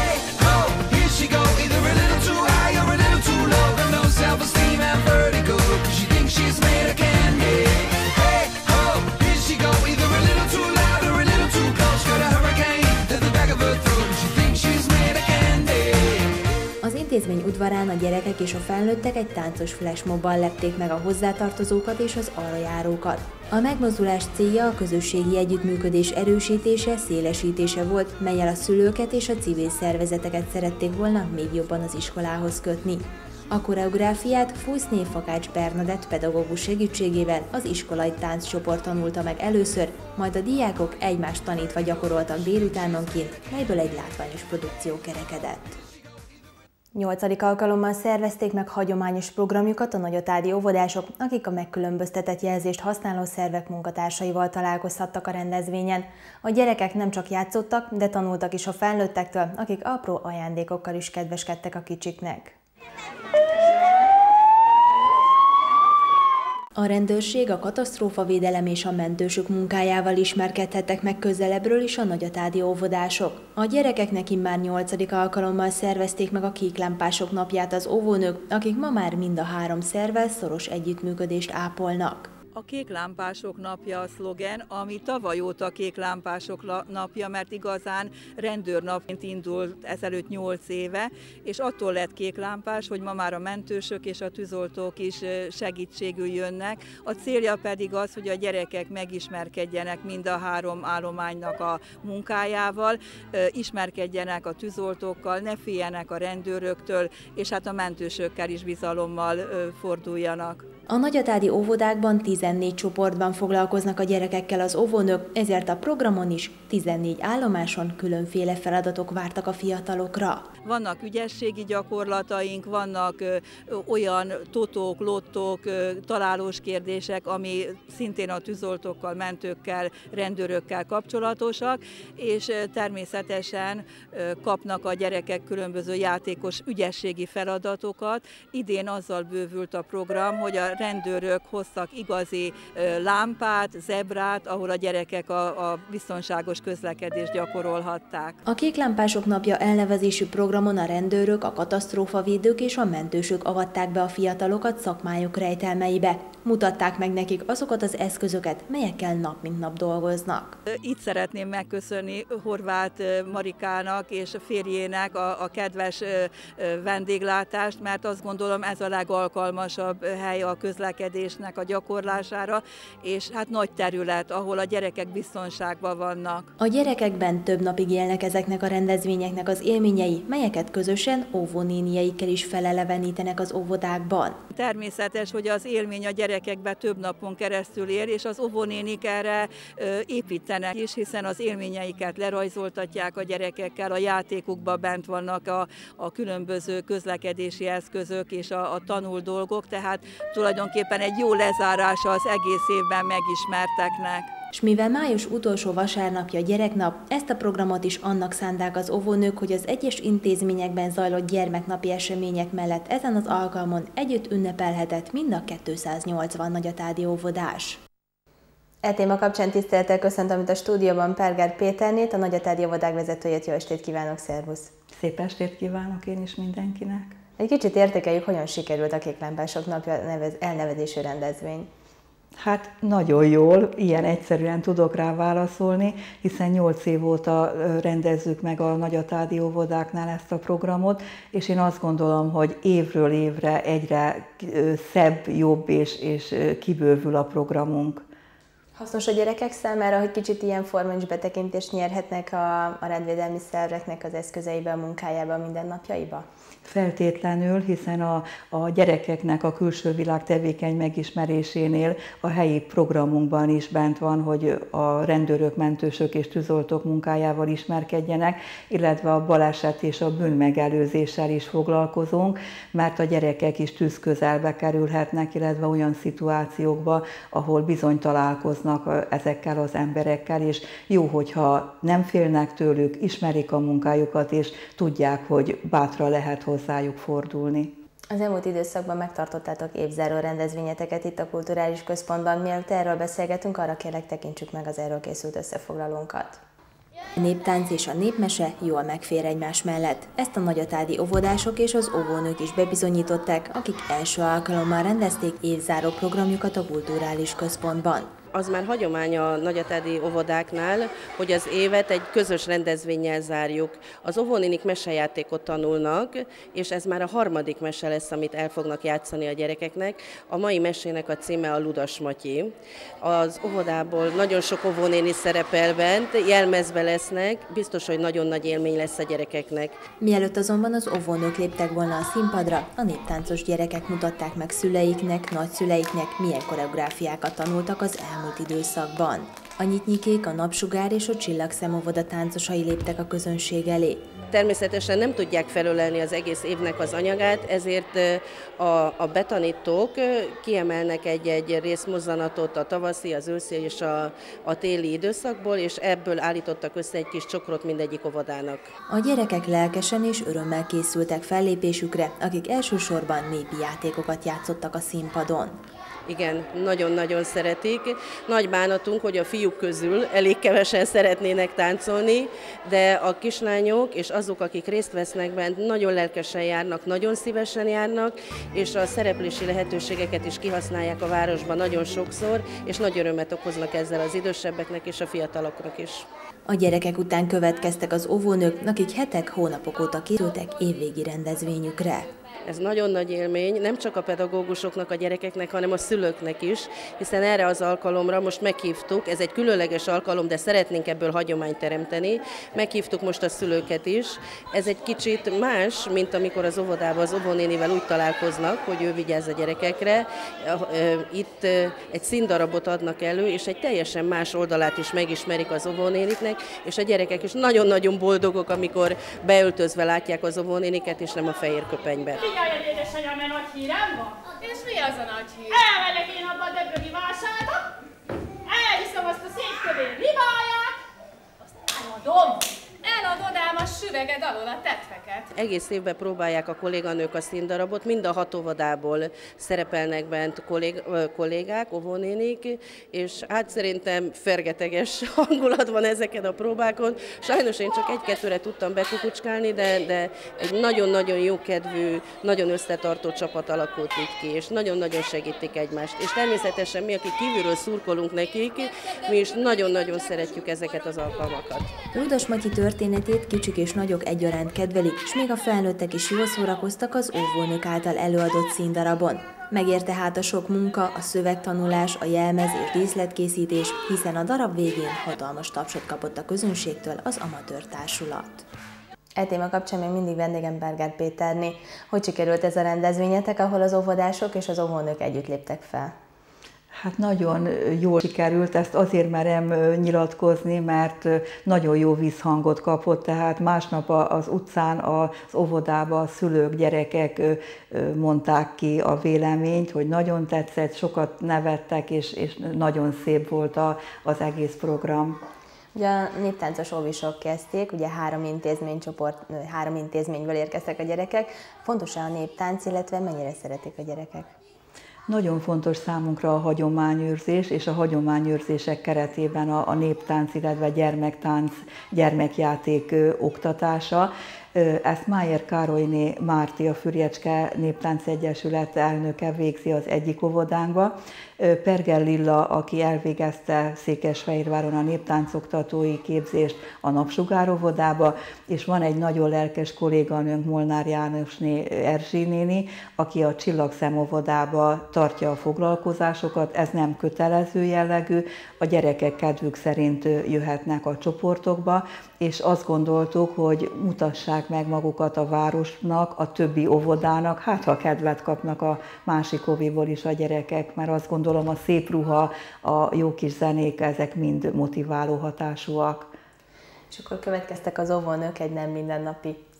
Az intézmény udvarán a gyerekek és a felnőttek egy táncos flashmobbal lepték meg a hozzátartozókat és az arra járókat. A megmozdulás célja a közösségi együttműködés erősítése, szélesítése volt, mellyel a szülőket és a civil szervezeteket szerették volna még jobban az iskolához kötni. A koreográfiát Fuszné Fakács Bernadett pedagógus segítségével az iskolai tánccsoport tanulta meg először, majd a diákok egymást tanítva gyakoroltak délutánonként, melyből egy látványos produkció kerekedett. Nyolcadik alkalommal szervezték meg hagyományos programjukat a nagyatádi óvodások, akik a megkülönböztetett jelzést használó szervek munkatársaival találkozhattak a rendezvényen. A gyerekek nem csak játszottak, de tanultak is a felnőttektől, akik apró ajándékokkal is kedveskedtek a kicsiknek. A rendőrség, a katasztrófavédelem és a mentősök munkájával ismerkedhettek meg közelebbről is a nagyatádi óvodások. A gyerekeknek immár nyolcadik alkalommal szervezték meg a kéklámpások napját az óvónők, akik ma már mind a három szervvel szoros együttműködést ápolnak. A kéklámpások napja a szlogen, ami tavaly óta kéklámpások napja, mert igazán rendőrnapként indult ezelőtt nyolc éve, és attól lett kéklámpás, hogy ma már a mentősök és a tűzoltók is segítségül jönnek. A célja pedig az, hogy a gyerekek megismerkedjenek mind a három állománynak a munkájával, ismerkedjenek a tűzoltókkal, ne féljenek a rendőröktől, és hát a mentősökkel is bizalommal forduljanak. A nagyatádi óvodákban tizennégy csoportban foglalkoznak a gyerekekkel az óvónők, ezért a programon is tizennégy állomáson különféle feladatok vártak a fiatalokra. Vannak ügyességi gyakorlataink, vannak ö, olyan totók, lottók, ö, találós kérdések, ami szintén a tűzoltókkal, mentőkkel, rendőrökkel kapcsolatosak, és ö, természetesen ö, kapnak a gyerekek különböző játékos ügyességi feladatokat. Idén azzal bővült a program, hogy a rendőrök hoztak igazi ö, lámpát, zebrát, ahol a gyerekek a, a biztonságos közlekedést gyakorolhatták. A Kéklámpások napja elnevezésű programon a rendőrök, a katasztrófavédők és a mentősök avatták be a fiatalokat szakmájuk rejtelmeibe. Mutatták meg nekik azokat az eszközöket, melyekkel nap mint nap dolgoznak. Itt szeretném megköszönni Horváth Marikának és a férjének a, a kedves vendéglátást, mert azt gondolom ez a legalkalmasabb hely a közlekedésnek a gyakorlására, és hát nagy terület, ahol a gyerekek biztonságban vannak. A gyerekekben több napig élnek ezeknek a rendezvényeknek az élményei, melyeket közösen óvónénieikkel is felelevenítenek az óvodákban. Természetes, hogy az élmény a gyerekekben több napon keresztül él, és az óvónénik erre építenek is, hiszen az élményeiket lerajzoltatják a gyerekekkel, a játékukban bent vannak a, a különböző közlekedési eszközök és a, a tanult dolgok, tehát tulajdonképpen egy jó lezárása az egész évben megismerteknek. És mivel május utolsó vasárnapja a gyereknap, ezt a programot is annak szánták az óvónők, hogy az egyes intézményekben zajlott gyermeknapi események mellett ezen az alkalmon együtt ünnepelhetett mind a kétszáznyolcvan nagyatádi óvodás. E téma kapcsán tisztelettel köszöntöm itt a stúdióban Perger Péternét, a nagyatádi óvodák vezetőjét. Jó estét kívánok, szervusz! Szép estét kívánok én is mindenkinek! Egy kicsit értékeljük, hogyan sikerült a Kéklámpások napja elnevezésű rendezvény. Hát nagyon jól, ilyen egyszerűen tudok rá válaszolni, hiszen nyolc év óta rendezzük meg a nagyatádi óvodáknál ezt a programot, és én azt gondolom, hogy évről évre egyre szebb, jobb és, és kibővül a programunk. Hasznos a gyerekek számára, hogy kicsit ilyen formán is betekintést nyerhetnek a, a rendvédelmi szerveknek az eszközeibe, a munkájába, a mindennapjaiba? Feltétlenül, hiszen a, a gyerekeknek a külső világ tevékeny megismerésénél a helyi programunkban is bent van, hogy a rendőrök, mentősök és tűzoltók munkájával ismerkedjenek, illetve a baleset és a bűnmegelőzéssel is foglalkozunk, mert a gyerekek is tűz közelbe kerülhetnek, illetve olyan szituációkba, ahol bizony találkoznak foglalkoznak ezekkel az emberekkel, és jó, hogyha nem félnek tőlük, ismerik a munkájukat, és tudják, hogy bátran lehet hozzájuk fordulni. Az elmúlt időszakban megtartottátok évzáró rendezvényeteket itt a Kulturális Központban. Mielőtt erről beszélgetünk, arra kérlek, tekintsük meg az erről készült összefoglalónkat. A néptánc és a népmese jól megfér egymás mellett. Ezt a nagyatádi óvodások és az óvónők is bebizonyították, akik első alkalommal rendezték évzáró programjukat a Kulturális Központban. Az már hagyomány a nagyatádi óvodáknál, hogy az évet egy közös rendezvénnyel zárjuk. Az óvónénik mesejátékot tanulnak, és ez már a harmadik mese lesz, amit el fognak játszani a gyerekeknek. A mai mesének a címe a Ludas Matyi. Az óvodából nagyon sok óvónéni szerepel bent, jelmezbe lesznek, biztos, hogy nagyon nagy élmény lesz a gyerekeknek. Mielőtt azonban az óvónők léptek volna a színpadra, a néptáncos gyerekek mutatták meg szüleiknek, nagyszüleiknek, milyen koreográfiákat tanultak az elmúlt időszakban. A Nyitnyikék, a Napsugár és a Csillagszem óvoda táncosai léptek a közönség elé. Természetesen nem tudják felölelni az egész évnek az anyagát, ezért a, a betanítók kiemelnek egy-egy részmozzanatot a tavaszi, az őszi és a, a téli időszakból, és ebből állítottak össze egy kis csokrot mindegyik óvodának. A gyerekek lelkesen és örömmel készültek fellépésükre, akik elsősorban népi játékokat játszottak a színpadon. Igen, nagyon-nagyon szeretik. Nagy bánatunk, hogy a fiúk közül elég kevesen szeretnének táncolni, de a kislányok és azok, akik részt vesznek bent, nagyon lelkesen járnak, nagyon szívesen járnak, és a szereplési lehetőségeket is kihasználják a városban nagyon sokszor, és nagy örömet okoznak ezzel az idősebbeknek és a fiataloknak is. A gyerekek után következtek az óvónők, akik hetek, hónapok óta készültek évvégi rendezvényükre. Ez nagyon nagy élmény, nem csak a pedagógusoknak, a gyerekeknek, hanem a szülőknek is, hiszen erre az alkalomra most meghívtuk, ez egy különleges alkalom, de szeretnénk ebből hagyományt teremteni, meghívtuk most a szülőket is. Ez egy kicsit más, mint amikor az óvodában az óvónénivel úgy találkoznak, hogy ő vigyáz a gyerekekre. Itt egy színdarabot adnak elő, és egy teljesen más oldalát is megismerik az óvónéniknek, és a gyerekek is nagyon-nagyon boldogok, amikor beöltözve látják az óvónéniket, és nem a fehér köpenyben. Figyelj, édesanyám, mert nagy hírem van. És mi az a nagy hír? Elmegyek én abba a döbrögi vásárba, elhiszem azt a szép kövér ribáját, azt eladom. Eladod ám a süveged alól a tetveket. Egész évben próbálják a kolléganők a színdarabot, mind a hat óvodából szerepelnek bent kollég, kollégák, óvónénik, és hát szerintem fergeteges hangulat van ezeken a próbákon. Sajnos én csak egy-kettőre tudtam bekukucskálni, de, de egy nagyon-nagyon jókedvű, nagyon összetartó csapat alakult így ki, és nagyon-nagyon segítik egymást. És természetesen mi, akik kívülről szurkolunk nekik, mi is nagyon-nagyon szeretjük ezeket az alkalmakat. Ludas Matyi történetét kicsik és nagyok egyaránt kedvelik, és még a felnőttek is jól szórakoztak az óvónők által előadott színdarabon. Megérte hát a sok munka, a szövegtanulás, a jelmez és díszletkészítés, hiszen a darab végén hatalmas tapsot kapott a közönségtől az amatőr társulat. E téma kapcsán még mindig vendégem Berger Péterné. Hogy sikerült ez a rendezvényetek, ahol az óvodások és az óvónők együtt léptek fel? Hát nagyon jól sikerült, ezt azért merem nyilatkozni, mert nagyon jó visszhangot kapott, tehát másnap az utcán, az óvodában a szülők, gyerekek mondták ki a véleményt, hogy nagyon tetszett, sokat nevettek, és, és nagyon szép volt a, az egész program. Ugye a néptáncos óvisok kezdték, ugye három intézménycsoport, három intézményből érkeztek a gyerekek. Fontos-e a néptánc, illetve mennyire szeretik a gyerekek? Nagyon fontos számunkra a hagyományőrzés, és a hagyományőrzések keretében a, a néptánc, illetve gyermektánc, gyermekjáték ö, oktatása. Ezt Májer Károlyné Márti, a Fürjecske Néptánc Egyesület elnöke végzi az egyik óvodánkba. Perger Lilla, aki elvégezte Székesfehérváron a néptáncoktatói képzést, a Napsugár óvodába, és van egy nagyon lelkes kolléganőnk, Molnár Jánosné Erzsi néni, aki a Csillagszem óvodába tartja a foglalkozásokat. Ez nem kötelező jellegű, a gyerekek kedvük szerint jöhetnek a csoportokba, és azt gondoltuk, hogy mutassák meg magukat a városnak, a többi óvodának, hát ha kedvet kapnak a másik óviból is a gyerekek, mert azt gondolom, a szép ruha, a jó kis zenék, ezek mind motiváló hatásúak. És akkor következtek az óvónők egy nem mindennapi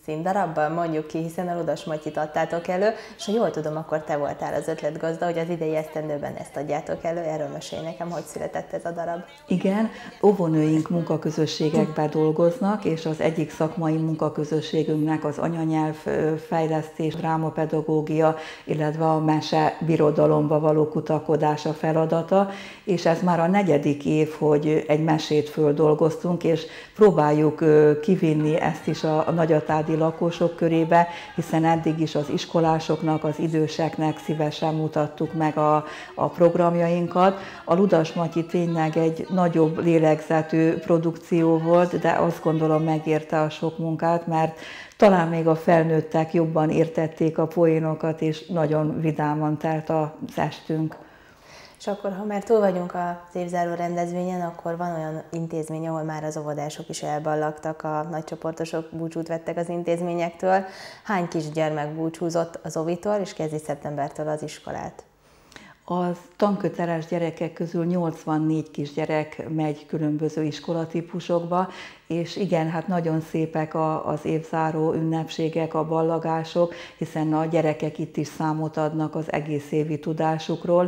színdarabbal, mondjuk ki, hiszen a Ludas Matyit adtátok elő, és ha jól tudom, akkor te voltál az ötletgazda, hogy az idei esztendőben ezt adjátok elő. Erről mesélj nekem, hogy született ez a darab. Igen, óvónőink munkaközösségekben dolgoznak, és az egyik szakmai munkaközösségünknek az anyanyelvfejlesztés, drámapedagógia, illetve a mese birodalomba való kutakodás a feladata, és ez már a negyedik év, hogy egy mesét földolgoztunk, és próbáljuk kivinni ezt is a nagyatádi lakosok körébe, hiszen eddig is az iskolásoknak, az időseknek szívesen mutattuk meg a, a programjainkat. A Ludas Matyi tényleg egy nagyobb lélegzetű produkció volt, de azt gondolom megérte a sok munkát, mert talán még a felnőttek jobban értették a poénokat, és nagyon vidáman telt az estünk. És akkor, ha már túl vagyunk az évzáró rendezvényen, akkor van olyan intézmény, ahol már az óvodások is elballagtak, a nagycsoportosok búcsút vettek az intézményektől. Hány kisgyermek búcsúzott az óvitól, és kezdi szeptembertől az iskolát? Az tanköteles gyerekek közül nyolcvannégy kisgyerek megy különböző iskolatípusokba, és igen, hát nagyon szépek az évzáró ünnepségek, a ballagások, hiszen a gyerekek itt is számot adnak az egész évi tudásukról.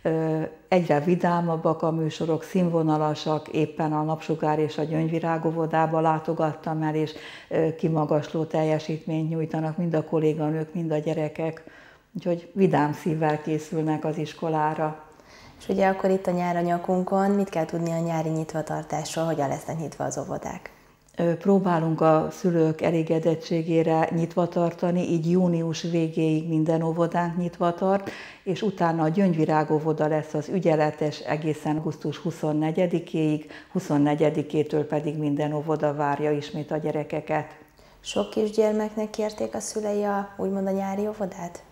Egyre vidámabbak a műsorok, színvonalasak, éppen a Napsugár és a Gyöngyvirág óvodába látogattam el, és kimagasló teljesítményt nyújtanak mind a kolléganők, mind a gyerekek. Úgyhogy vidám szívvel készülnek az iskolára. És ugye akkor itt a nyár a nyakunkon, mit kell tudni a nyári nyitvatartásról, hogyan lesznek nyitva az óvodák? Próbálunk a szülők elégedettségére nyitva tartani, így június végéig minden óvodánk nyitva tart, és utána a Gyöngyvirág óvoda lesz az ügyeletes egészen augusztus huszonnegyedikéig, huszonnegyedikétől pedig minden óvoda várja ismét a gyerekeket. Sok kisgyermeknek kérték a szülei a, úgymond a nyári óvodát?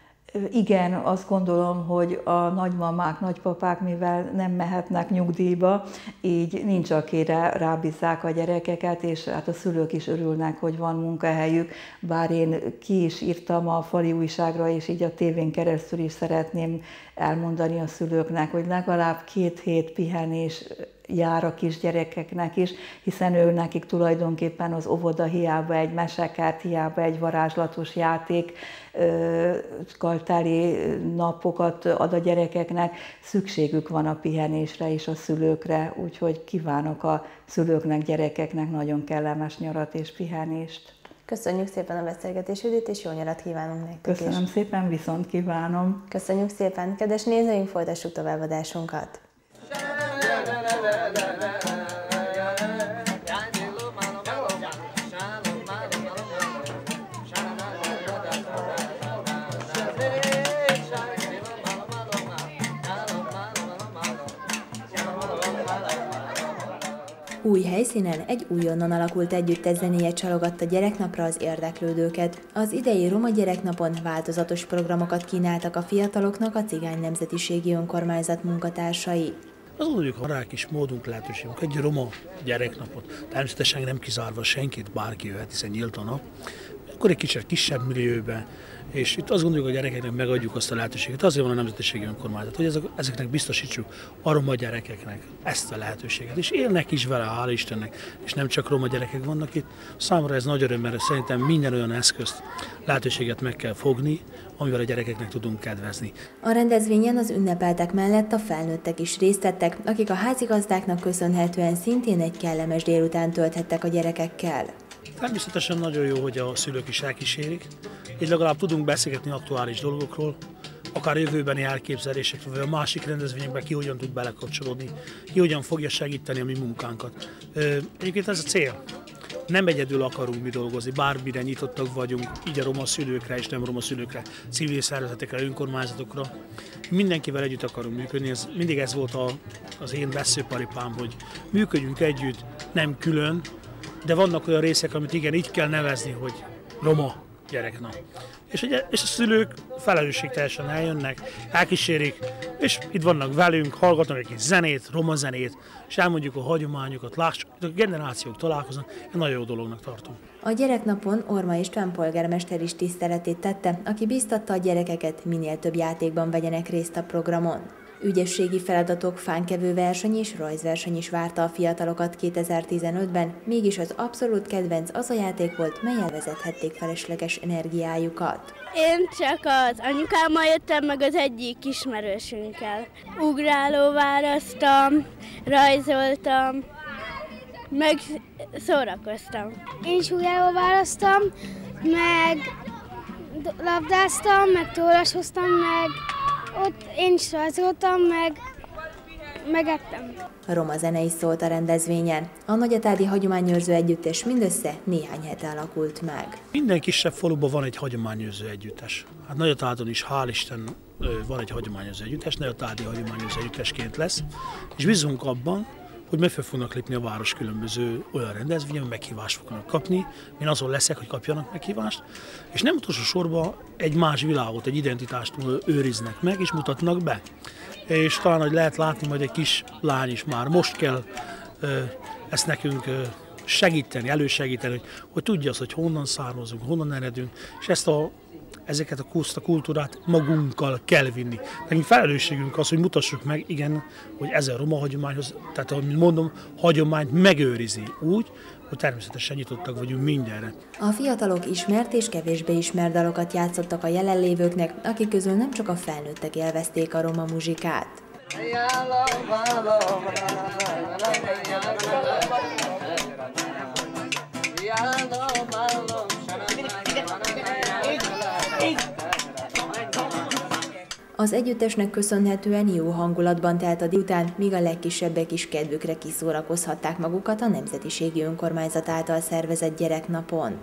Igen, azt gondolom, hogy a nagymamák, nagypapák, mivel nem mehetnek nyugdíjba, így nincs, akire rábízzák a gyerekeket, és hát a szülők is örülnek, hogy van munkahelyük, bár én ki is írtam a fali újságra, és így a tévén keresztül is szeretném elmondani a szülőknek, hogy legalább két hét pihenés jár a kisgyerekeknek is, hiszen ő nekik tulajdonképpen az óvoda hiába egy mesekert, hiába egy varázslatos játék, teli napokat ad a gyerekeknek, szükségük van a pihenésre és a szülőkre, úgyhogy kívánok a szülőknek, gyerekeknek nagyon kellemes nyarat és pihenést. Köszönjük szépen a beszélgetésüket, és jó nyarat kívánunk nektek. Köszönöm szépen, viszont kívánom. Köszönjük szépen. Kedves nézőink, folytassuk továbbadásunkat. Új helyszínen egy újonnan alakult együttes zenéje csalogatta gyereknapra az érdeklődőket. Az idei Roma Gyereknapon változatos programokat kínáltak a fiataloknak a cigány nemzetiségi önkormányzat munkatársai. Az mondjuk, ha rá kis módunk, lehetőségünk egy roma gyereknapot, természetesen nem kizárva senkit, bárki jöhet, hiszen nyílt a nap, akkor egy kicsit kisebb millióben, és itt azt gondoljuk, hogy a gyerekeknek megadjuk azt a lehetőséget, azért van a nemzetiségi önkormányzat, hogy ezek, ezeknek biztosítsuk a roma gyerekeknek ezt a lehetőséget, és élnek is vele, hála Istennek, és nem csak roma gyerekek vannak itt. Számomra ez nagy öröm, mert szerintem minden olyan eszközt, lehetőséget meg kell fogni, amivel a gyerekeknek tudunk kedvezni. A rendezvényen az ünnepeltek mellett a felnőttek is részt vettek, akik a házigazdáknak köszönhetően szintén egy kellemes délután tölthettek a gyerekekkel. Természetesen nagyon jó, hogy a szülők is elkísérik, így legalább tudunk beszélgetni aktuális dolgokról, akár jövőbeni elképzelésekről, vagy a másik rendezvényekben ki hogyan tud belekapcsolódni, ki hogyan fogja segíteni a mi munkánkat. Egyébként ez a cél. Nem egyedül akarunk mi dolgozni, bármire nyitottak vagyunk, így a roma szülőkre és nem roma szülőkre, civil szervezetekre, önkormányzatokra. Mindenkivel együtt akarunk működni, ez, mindig ez volt a, az én veszőparipám, hogy működjünk együtt, nem külön, de vannak olyan részek, amit igen, így kell nevezni, hogy roma gyereknap. És, ugye, és a szülők felelősségteljesen eljönnek, elkísérik, és itt vannak velünk, hallgatnak egy kis zenét, roma zenét, és elmondjuk a hagyományokat, lássuk, a generációk találkoznak, én nagyon jó dolognak tartom. A gyereknapon Orma István polgármester is tiszteletét tette, aki bíztatta a gyerekeket, minél több játékban vegyenek részt a programon. Ügyességi feladatok, fánkevő verseny és rajzverseny is várta a fiatalokat kétezer-tizenötben, mégis az abszolút kedvenc az a játék volt, mellyel vezethették felesleges energiájukat. Én csak az anyukámmal jöttem, meg az egyik ismerősünkkel. Ugráló választam, rajzoltam, meg szórakoztam. Én is ugráló választam, meg labdáztam, meg tórasoztam, meg ott én is rajzoltam, meg megettem. A roma zene is szólt a rendezvényen. A Nagyatádi Hagyományőrző Együttes mindössze néhány hete alakult meg. Minden kisebb faluban van egy hagyományőrző együttes. Hát Nagyatádon is, hál' Isten, van egy hagyományőrző együttes, Nagyatádi Hagyományőrző Együttesként lesz, és bízunk abban, hogy meg fognak lépni a város különböző olyan rendezvényen, meghívást fognak kapni. Én azon leszek, hogy kapjanak meghívást, és nem utolsó sorban egy más világot, egy identitást őriznek meg, és mutatnak be. És talán, hogy lehet látni, majd egy kis lány is már most kell ezt nekünk segíteni, elősegíteni, hogy, hogy tudja azt, hogy honnan származunk, honnan eredünk, és ezt a ezeket a kuszt, a kultúrát magunkkal kell vinni. Nekünk felelősségünk az, hogy mutassuk meg, igen, hogy ez a roma hagyományhoz, tehát ahogy mondom, hagyományt megőrizi úgy, hogy természetesen nyitottak vagyunk mindenre. A fiatalok ismert és kevésbé ismert dalokat játszottak a jelenlévőknek, akik közül nem csak a felnőttek élvezték a roma muzsikát. Az együttesnek köszönhetően jó hangulatban telt a délután, míg a legkisebbek is kedvükre kiszórakozhatták magukat a Nemzetiségi Önkormányzat által szervezett gyereknapon.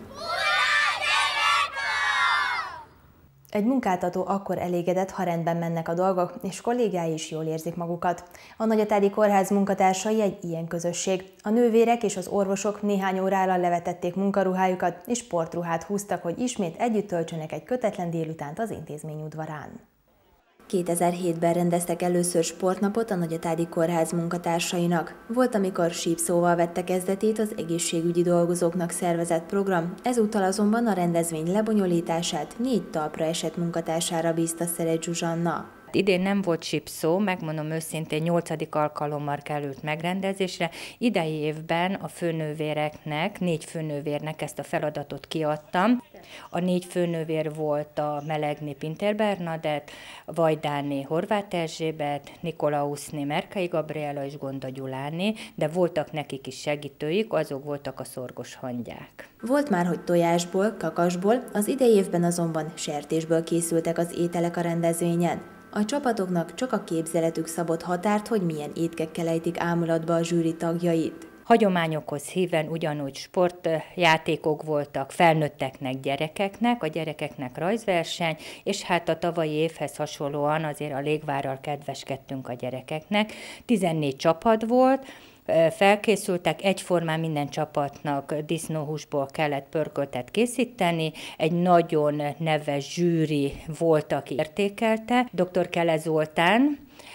Egy munkáltató akkor elégedett, ha rendben mennek a dolgok, és kollégái is jól érzik magukat. A Nagyatádi Kórház munkatársai egy ilyen közösség. A nővérek és az orvosok néhány órára levetették munkaruhájukat, és sportruhát húztak, hogy ismét együtt töltsenek egy kötetlen délutánt az intézmény udvarán. kétezer-hétben rendeztek először sportnapot a Nagyatádi Kórház munkatársainak. Volt, amikor sípszóval vette kezdetét az egészségügyi dolgozóknak szervezett program, ezúttal azonban a rendezvény lebonyolítását négy talpra esett munkatársára bízta Szerett Zsuzsanna. Idén nem volt sípszó, megmondom őszintén, nyolcadik alkalommal került megrendezésre. Idei évben a főnővéreknek, négy főnővérnek ezt a feladatot kiadtam. A négy főnővér volt a Melegné Pintér Bernadett, Vajdáné Horváth Erzsébet, Nikolauszné Merkei Gabriela és Gonda Gyuláné, de voltak nekik is segítőik, azok voltak a szorgos hangyák. Volt már, hogy tojásból, kakasból, az idei évben azonban sertésből készültek az ételek a rendezvényen. A csapatoknak csak a képzeletük szabott határt, hogy milyen étkekkel ejtik ámulatba a zsűri tagjait. Hagyományokhoz híven ugyanúgy sportjátékok voltak felnőtteknek, gyerekeknek, a gyerekeknek rajzverseny, és hát a tavalyi évhez hasonlóan azért a légvárral kedveskedtünk a gyerekeknek. tizennégy csapat volt, felkészültek, egyformán minden csapatnak disznóhúsból kellett pörköltet készíteni, egy nagyon neves zsűri volt, aki értékelte, dr. Kele Zoltán,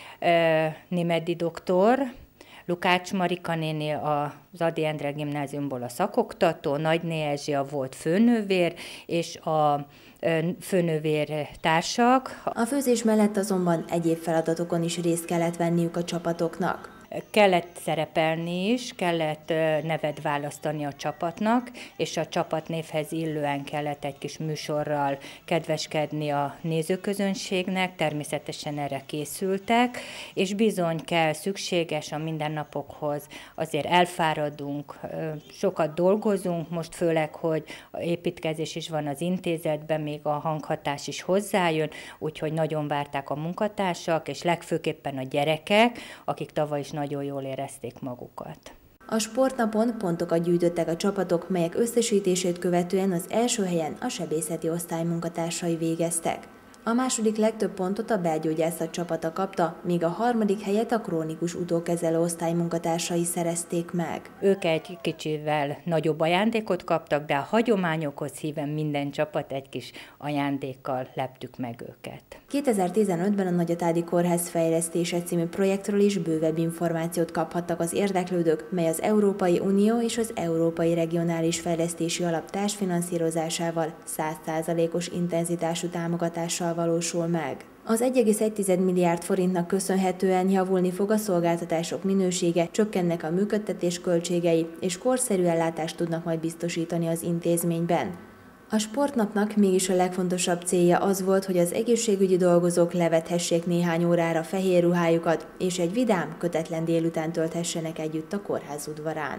Némedi doktor, Lukács Marika néni az Ady Endre gimnáziumból a szakoktató, Nagyné Erzsia volt főnővér, és a főnővér társak. A főzés mellett azonban egyéb feladatokon is részt kellett venniük a csapatoknak. Kellett szerepelni is, kellett nevet választani a csapatnak, és a csapatnévhez illően kellett egy kis műsorral kedveskedni a nézőközönségnek, természetesen erre készültek, és bizony kell, szükséges a mindennapokhoz, azért elfáradunk, sokat dolgozunk, most főleg, hogy építkezés is van az intézetben, még a hanghatás is hozzájön, úgyhogy nagyon várták a munkatársak, és legfőképpen a gyerekek, akik tavaly is nagyon jól érezték magukat. A sportnapon pontokat gyűjtöttek a csapatok, melyek összesítését követően az első helyen a sebészeti osztály munkatársai végeztek. A második legtöbb pontot a belgyógyászat csapata kapta, míg a harmadik helyet a krónikus utókezelő osztály munkatársai szerezték meg. Ők egy kicsivel nagyobb ajándékot kaptak, de a hagyományokhoz híven minden csapat egy kis ajándékkal leptük meg őket. kétezer-tizenötben a Nagyatádi Kórház Fejlesztése című projektről is bővebb információt kaphattak az érdeklődők, mely az Európai Unió és az Európai Regionális Fejlesztési Alap társfinanszírozásával száz százalékos intenzitású támogatással valósul meg. Az egy egész egy milliárd forintnak köszönhetően javulni fog a szolgáltatások minősége, csökkennek a működtetés költségei, és korszerű ellátást tudnak majd biztosítani az intézményben. A sportnapnak mégis a legfontosabb célja az volt, hogy az egészségügyi dolgozók levethessék néhány órára fehér ruhájukat, és egy vidám, kötetlen délután tölthessenek együtt a kórház udvarán.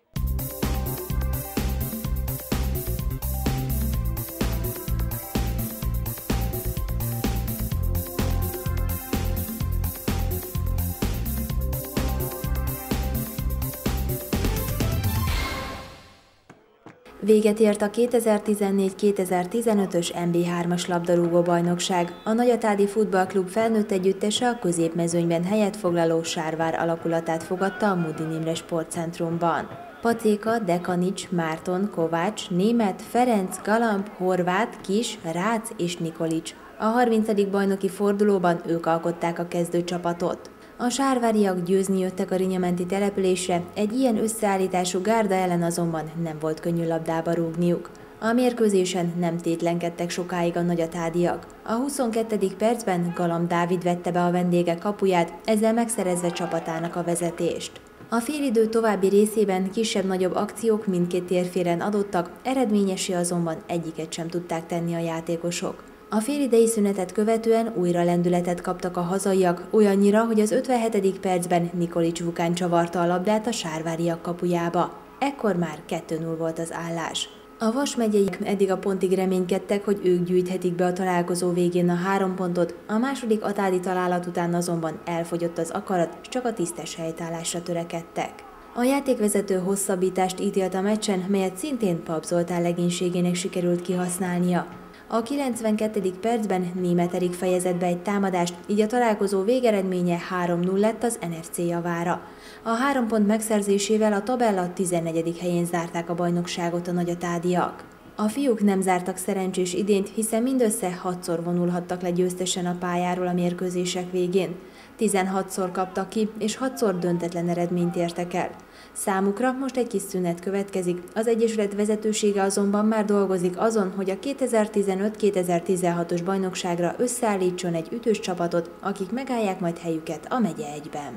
Véget ért a kétezer-tizennégy kétezer-tizenötös en bé hármas labdarúgó bajnokság. A Nagyatádi Futballklub felnőtt együttese a középmezőnyben helyet foglaló Sárvár alakulatát fogadta a Mudin Imre Sportcentrumban. Pacéka, Dekanics, Márton, Kovács, Német, Ferenc, Galamb, Horváth, Kis, Rácz és Nikolics. A harmincadik bajnoki fordulóban ők alkották a kezdőcsapatot. A sárváriak győzni jöttek a Rinyamenti településre, egy ilyen összeállítású gárda ellen azonban nem volt könnyű labdába rúgniuk. A mérkőzésen nem tétlenkedtek sokáig a nagyatádiak. A huszonkettedik percben Galamb Dávid vette be a vendégek kapuját, ezzel megszerezve csapatának a vezetést. A félidő további részében kisebb-nagyobb akciók mindkét térféren adottak, eredményessé azonban egyiket sem tudták tenni a játékosok. A félidei szünetet követően újra lendületet kaptak a hazaiak, olyannyira, hogy az ötvenhetedik percben Nikolics Vukán csavarta a labdát a sárváriak kapujába. Ekkor már kettő null volt az állás. A Vas megyeiek eddig a pontig reménykedtek, hogy ők gyűjthetik be a találkozó végén a három pontot, a második atádi találat után azonban elfogyott az akarat, és csak a tisztes helytállásra törekedtek. A játékvezető hosszabbítást ítélt a meccsen, melyet szintén Pap Zoltán legénységének sikerült kihasználnia. A kilencvenkettedik percben Német Erik fejezett be egy támadást, így a találkozó végeredménye három null lett az en ef cé javára. A három pont megszerzésével a tabella tizennegyedik helyén zárták a bajnokságot a nagyatádiak. A fiúk nem zártak szerencsés idényt, hiszen mindössze hatszor vonulhattak le győztesen a pályáról a mérkőzések végén. tizenhatszor kaptak ki, és hatszor döntetlen eredményt értek el. Számukra most egy kis szünet következik, az egyesület vezetősége azonban már dolgozik azon, hogy a kétezer-tizenöt kétezer-tizenhatos bajnokságra összeállítson egy ütős csapatot, akik megállják majd helyüket a megye egyben.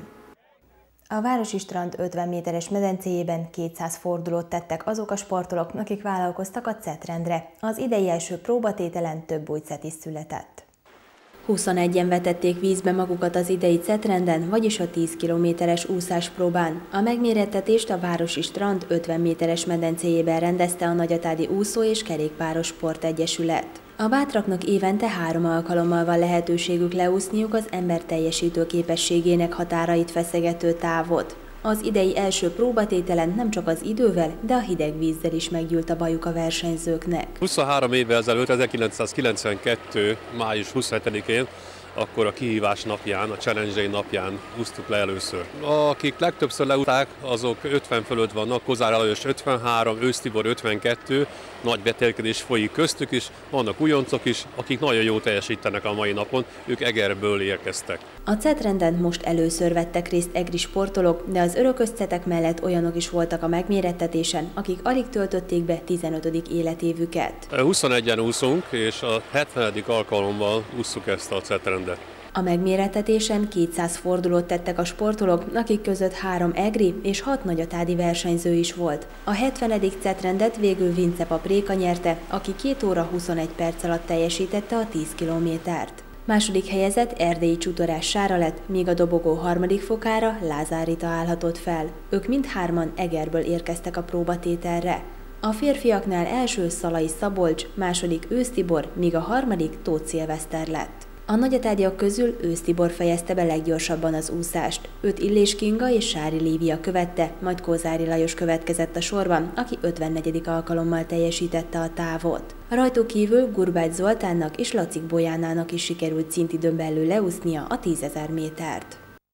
A Városi Strand ötven méteres medencéjében kétszáz fordulót tettek azok a sportolók, akik vállalkoztak a C-rendre. Az idei első próbatételen több új cet is született. huszonegyen vetették vízbe magukat az idei C-renden, vagyis a tíz kilométeres úszáspróbán. A megmérettetést a Városi Strand ötven méteres medencéjében rendezte a Nagyatádi Úszó- és Kerékpáros Sportegyesület. A bátraknak évente három alkalommal van lehetőségük leúszniuk az ember teljesítő képességének határait feszegető távot. Az idei első próbatételen nem csak az idővel, de a hideg vízzel is meggyűlt a bajuk a versenyzőknek. huszonhárom évvel ezelőtt, ezerkilencszázkilencvenkettő. május huszonhetedikén, akkor a kihívás napján, a Challenge napján úsztuk le először. Akik legtöbbször leúzták, azok ötven fölött vannak, Kozár Alajos ötvenhárom, Ősz Tibor ötvenkettő, nagy vetélkedés folyik köztük is, vannak újoncok is, akik nagyon jó teljesítenek a mai napon, ők Egerből érkeztek. A C-renden most először vettek részt egri sportolók, de az örökös cetek mellett olyanok is voltak a megmérettetésen, akik alig töltötték be tizenötödik életévüket. huszonegyen úszunk, és a hetvenedik alkalommal ússzuk ezt a C-rendet. A megmérettetésen kétszáz fordulót tettek a sportolók, akik között három egri és hat nagyatádi versenyző is volt. A hetvenedik C-rendet végül Vince Papréka nyerte, aki két óra huszonegy perc alatt teljesítette a tíz kilométert. Második helyezett erdélyi Csutorás Sára lett, míg a dobogó harmadik fokára Lázár Rita állhatott fel. Ők mindhárman Egerből érkeztek a próbatételre. A férfiaknál első Szalai Szabolcs, második Ősz Tibor, míg a harmadik Tóth Szilveszter lett. A nagyatádiak közül Ősz Tibor fejezte be leggyorsabban az úszást. Őt Illés Kinga és Sári Lívia követte, majd Kozári Lajos következett a sorban, aki ötvennegyedik alkalommal teljesítette a távot. Rajtuk kívül Gurbács Zoltánnak és Lacik Bolyánának is sikerült szintidőn belül leúsznia a tízezer métert.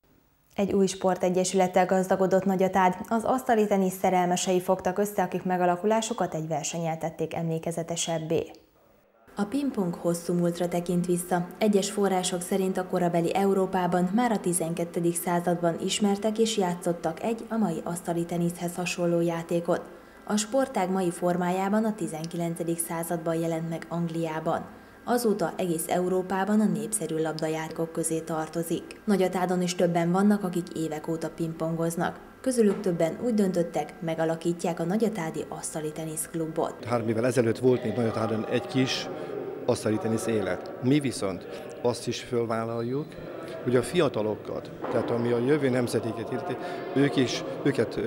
Egy új sportegyesülettel gazdagodott Nagyatád, az asztali tenisz szerelmesei fogtak össze, akik megalakulásukat egy versennyel tették emlékezetesebbé. A pingpong hosszú múltra tekint vissza. Egyes források szerint a korabeli Európában már a tizenkettedik században ismertek és játszottak egy a mai asztali teniszhez hasonló játékot. A sportág mai formájában a tizenkilencedik században jelent meg Angliában. azóta egész Európában a népszerű labdajátékok közé tartozik. Nagyatádon is többen vannak, akik évek óta pingpongoznak. Közülük többen úgy döntöttek, megalakítják a nagyatádi asztali teniszklubot. Három évvel ezelőtt volt még Nagyatádon egy kis asztali tenisz élet. Mi viszont azt is fölvállaljuk, hogy a fiatalokat, tehát ami a jövő nemzedéket illeti, ők is, őket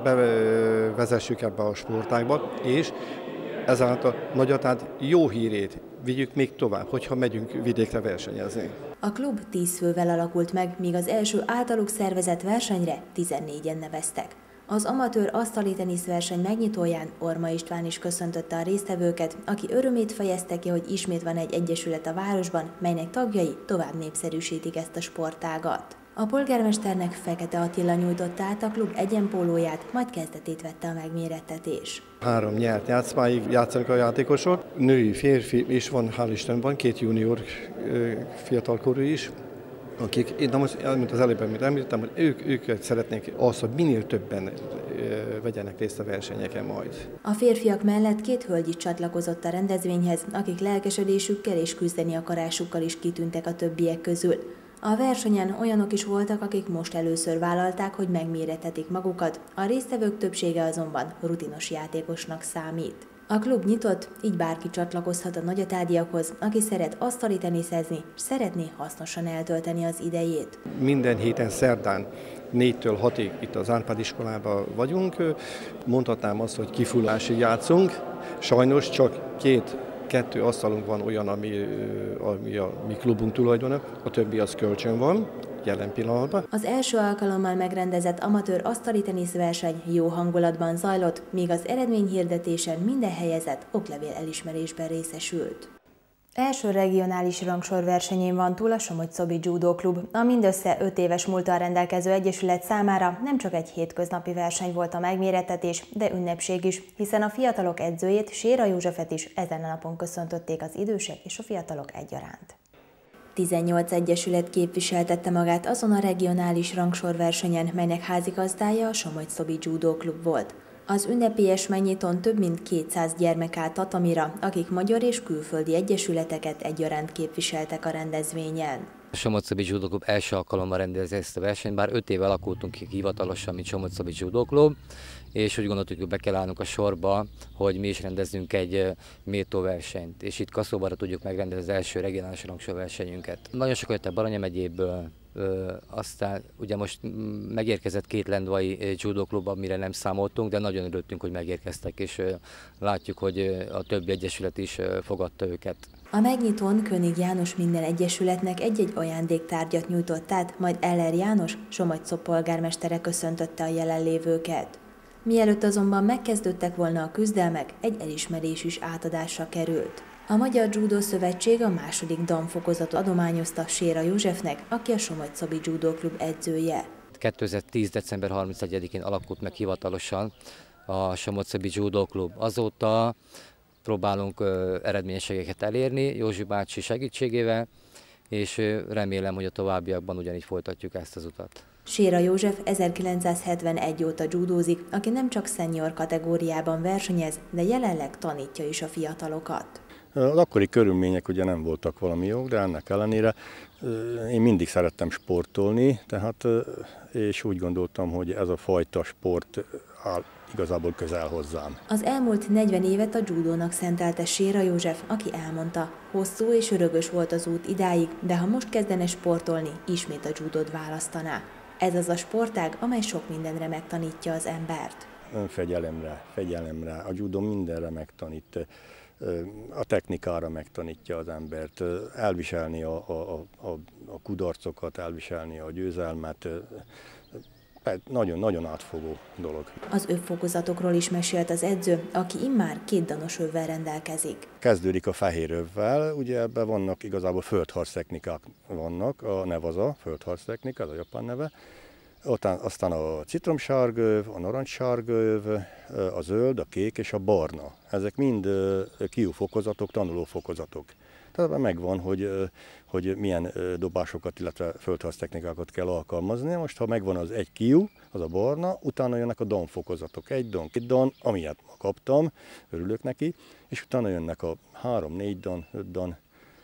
bevezessük ebbe a sportágba, és ezáltal Nagyatád jó hírét vigyük még tovább, hogyha megyünk vidékre versenyezni. A klub tíz fővel alakult meg, míg az első általuk szervezett versenyre tizennégyen neveztek. Az amatőr asztali teniszverseny megnyitóján Orma István is köszöntötte a résztvevőket, aki örömét fejezte ki, hogy ismét van egy egyesület a városban, melynek tagjai tovább népszerűsítik ezt a sportágat. A polgármesternek Fekete Attila nyújtotta át a klub egyenpólóját, majd kezdetét vette a megmérettetés. Három nyert játszmáig játszanak a játékosok, női, férfi, és van, hál' Isten, van két junior fiatalkorú is, akik, én most, mint az előbb, amit említettem, hogy ők, ők szeretnék azt, hogy minél többen vegyenek részt a versenyeken majd. A férfiak mellett két hölgy is csatlakozott a rendezvényhez, akik lelkesedésükkel és küzdeni akarásukkal is kitűntek a többiek közül. A versenyen olyanok is voltak, akik most először vállalták, hogy megmérethetik magukat, a résztvevők többsége azonban rutinos játékosnak számít. A klub nyitott, így bárki csatlakozhat a nagyatádiakhoz, aki szeret asztali teniszezni, és szeretné hasznosan eltölteni az idejét. Minden héten szerdán négytől hatig itt az Árpád iskolában vagyunk. Mondhatnám azt, hogy kifulásig játszunk. Sajnos csak két Kettő asztalunk van olyan, ami, ami a mi klubunk tulajdona, a többi az kölcsön van, jelen pillanatban. Az első alkalommal megrendezett amatőr asztali teniszverseny jó hangulatban zajlott, míg az eredményhirdetésen minden helyezett oklevél elismerésben részesült. Első regionális rangsorversenyén van túl a Somogy-Szobi Judo Klub. A mindössze öt éves múlttal rendelkező egyesület számára nem csak egy hétköznapi verseny volt a megmérettetés, de ünnepség is, hiszen a fiatalok edzőjét, Séra Józsefet is ezen a napon köszöntötték az idősek és a fiatalok egyaránt. tizennyolc egyesület képviseltette magát azon a regionális rangsorversenyen, melynek házigazdája a Somogy-Szobi Judo Klub volt. Az ünnepélyes megnyitón több mint kétszáz gyermek állt tatamira, akik magyar és külföldi egyesületeket egyaránt képviseltek a rendezvényen. A Somogy-Szobi Judo Klub első alkalommal rendezi ezt a versenyt, bár öt éve alakultunk ki hivatalosan, mint Somogy-Szobi Judo Klub, és úgy gondoltuk, hogy be kell állnunk a sorba, hogy mi is rendezzünk egy méltóversenyt, és itt Kaszóbarra tudjuk megrendezni az első regionális rangsorversenyünket. Nagyon sokan jöttek Baranya megyéből, Ö, aztán ugye most megérkezett két lendvai judo klub, amire nem számoltunk, de nagyon örültünk, hogy megérkeztek, és ö, látjuk, hogy a többi egyesület is ö, fogadta őket. A megnyitón König János minden egyesületnek egy-egy ajándéktárgyat nyújtott át, majd Eller János, Somogy-Szob polgármestere köszöntötte a jelenlévőket. Mielőtt azonban megkezdődtek volna a küzdelmek, egy elismerés is átadásra került. A Magyar Judo Szövetség a második dan fokozatot adományozta Séra Józsefnek, aki a Somogy-Szobi Judo Klub edzője. kétezer-tíz. december harmincegyedikén alakult meg hivatalosan a Somogy-Szobi Judo Klub. Azóta próbálunk uh, eredményességeket elérni Józsi bácsi segítségével, és uh, remélem, hogy a továbbiakban ugyanígy folytatjuk ezt az utat. Séra József ezerkilencszázhetvenegy óta judózik, aki nem csak senior kategóriában versenyez, de jelenleg tanítja is a fiatalokat. Az akkori körülmények ugye nem voltak valami jók, de ennek ellenére én mindig szerettem sportolni, tehát, és úgy gondoltam, hogy ez a fajta sport áll igazából közel hozzám. Az elmúlt negyven évet a judónak szentelte Séra József, aki elmondta, hosszú és örökös volt az út idáig, de ha most kezdene sportolni, ismét a judót választaná. Ez az a sportág, amely sok mindenre megtanítja az embert. Önfegyelemre, fegyelemre, a judó mindenre megtanít. A technikára megtanítja az embert, elviselni a, a, a, a kudarcokat, elviselni a győzelmet. Nagyon-nagyon átfogó dolog. Az övfokozatokról is mesélt az edző, aki immár két danos övvel rendelkezik. Kezdődik a fehér övvel, ugye ebben vannak igazából földharctechnikák vannak, a nevaza, földharctechnika, ez a japán neve. Aztán a citromsárgöv, a narancssárgöv, a zöld, a kék és a barna. Ezek mind kiú fokozatok, tanuló fokozatok. Tehát megvan, hogy, hogy milyen dobásokat, illetve földharctechnikákat kell alkalmazni. Most ha megvan az egy kiú, az a barna, utána jönnek a dan fokozatok. Egy dan, két dan, amilyet ma kaptam, örülök neki, és utána jönnek a három, négy dan, öt dan,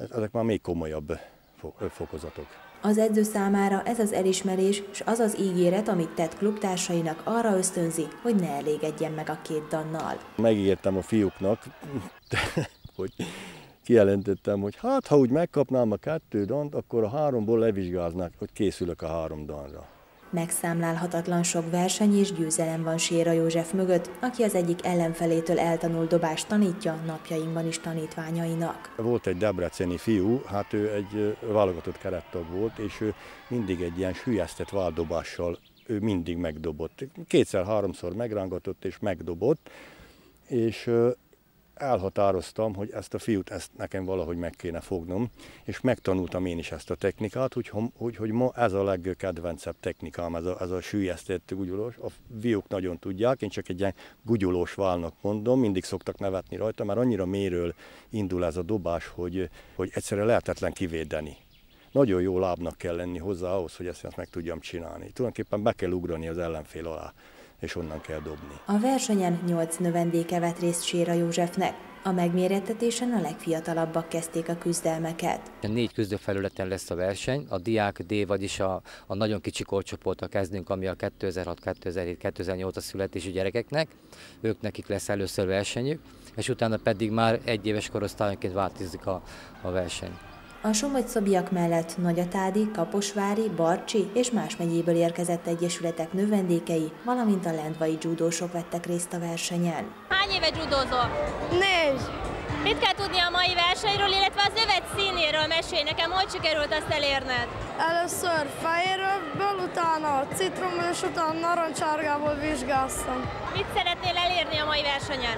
ezek már még komolyabb fokozatok. Az edző számára ez az elismerés, és az az ígéret, amit tett klubtársainak, arra ösztönzi, hogy ne elégedjen meg a két dannal. Megígértem a fiúknak, hogy kijelentettem, hogy hát ha úgy megkapnám a kettő dant, akkor a háromból levizsgáznak, hogy készülök a három danra. Megszámlálhatatlan sok verseny és győzelem van Séra József mögött, aki az egyik ellenfelétől eltanult dobást tanítja, napjainkban is tanítványainak. Volt egy debreceni fiú, hát ő egy válogatott kerettag volt, és ő mindig egy ilyen süllyesztett váldobással ő mindig megdobott. Kétszer-háromszor megrángatott és megdobott, és elhatároztam, hogy ezt a fiút, ezt nekem valahogy meg kéne fognom, és megtanultam én is ezt a technikát, hogy, hogy, hogy ma ez a legkedvencebb technikám, ez a, ez a süllyesztett gugyulós. A fiúk nagyon tudják, én csak egy ilyen gugyulós válnak mondom, mindig szoktak nevetni rajta, mert annyira mélyről indul ez a dobás, hogy, hogy egyszerűen lehetetlen kivédeni. Nagyon jó lábnak kell lenni hozzá ahhoz, hogy ezt, ezt meg tudjam csinálni. Tulajdonképpen be kell ugrani az ellenfél alá, és onnan kell dobni. A versenyen nyolc növendéke vett részt Séra Józsefnek. A megmérettetésen a legfiatalabbak kezdték a küzdelmeket. Négy küzdőfelületen lesz a verseny, a diák D, vagyis a, a nagyon kicsi korcsoporttal kezdünk, ami a kétezer-hat, kétezer-hét, kétezer-nyolc születésű gyerekeknek. Ők nekik lesz először versenyük, és utána pedig már egy éves korosztályonként változik a, a verseny. A somogyszobiak mellett Nagyatádi, Kaposvári, Barcsi és más megyéből érkezett egyesületek növendékei, valamint a lendvai dzsúdósok vettek részt a versenyen. Hány éve dzsúdózol? Négy. Mit kell tudni a mai versenyről, illetve az övet színéről? Mesélj nekem, hogy sikerült azt elérned? Először fehérről, utána citromból, és utána narancsárgából vizsgáztam. Mit szeretnél elérni a mai versenyen?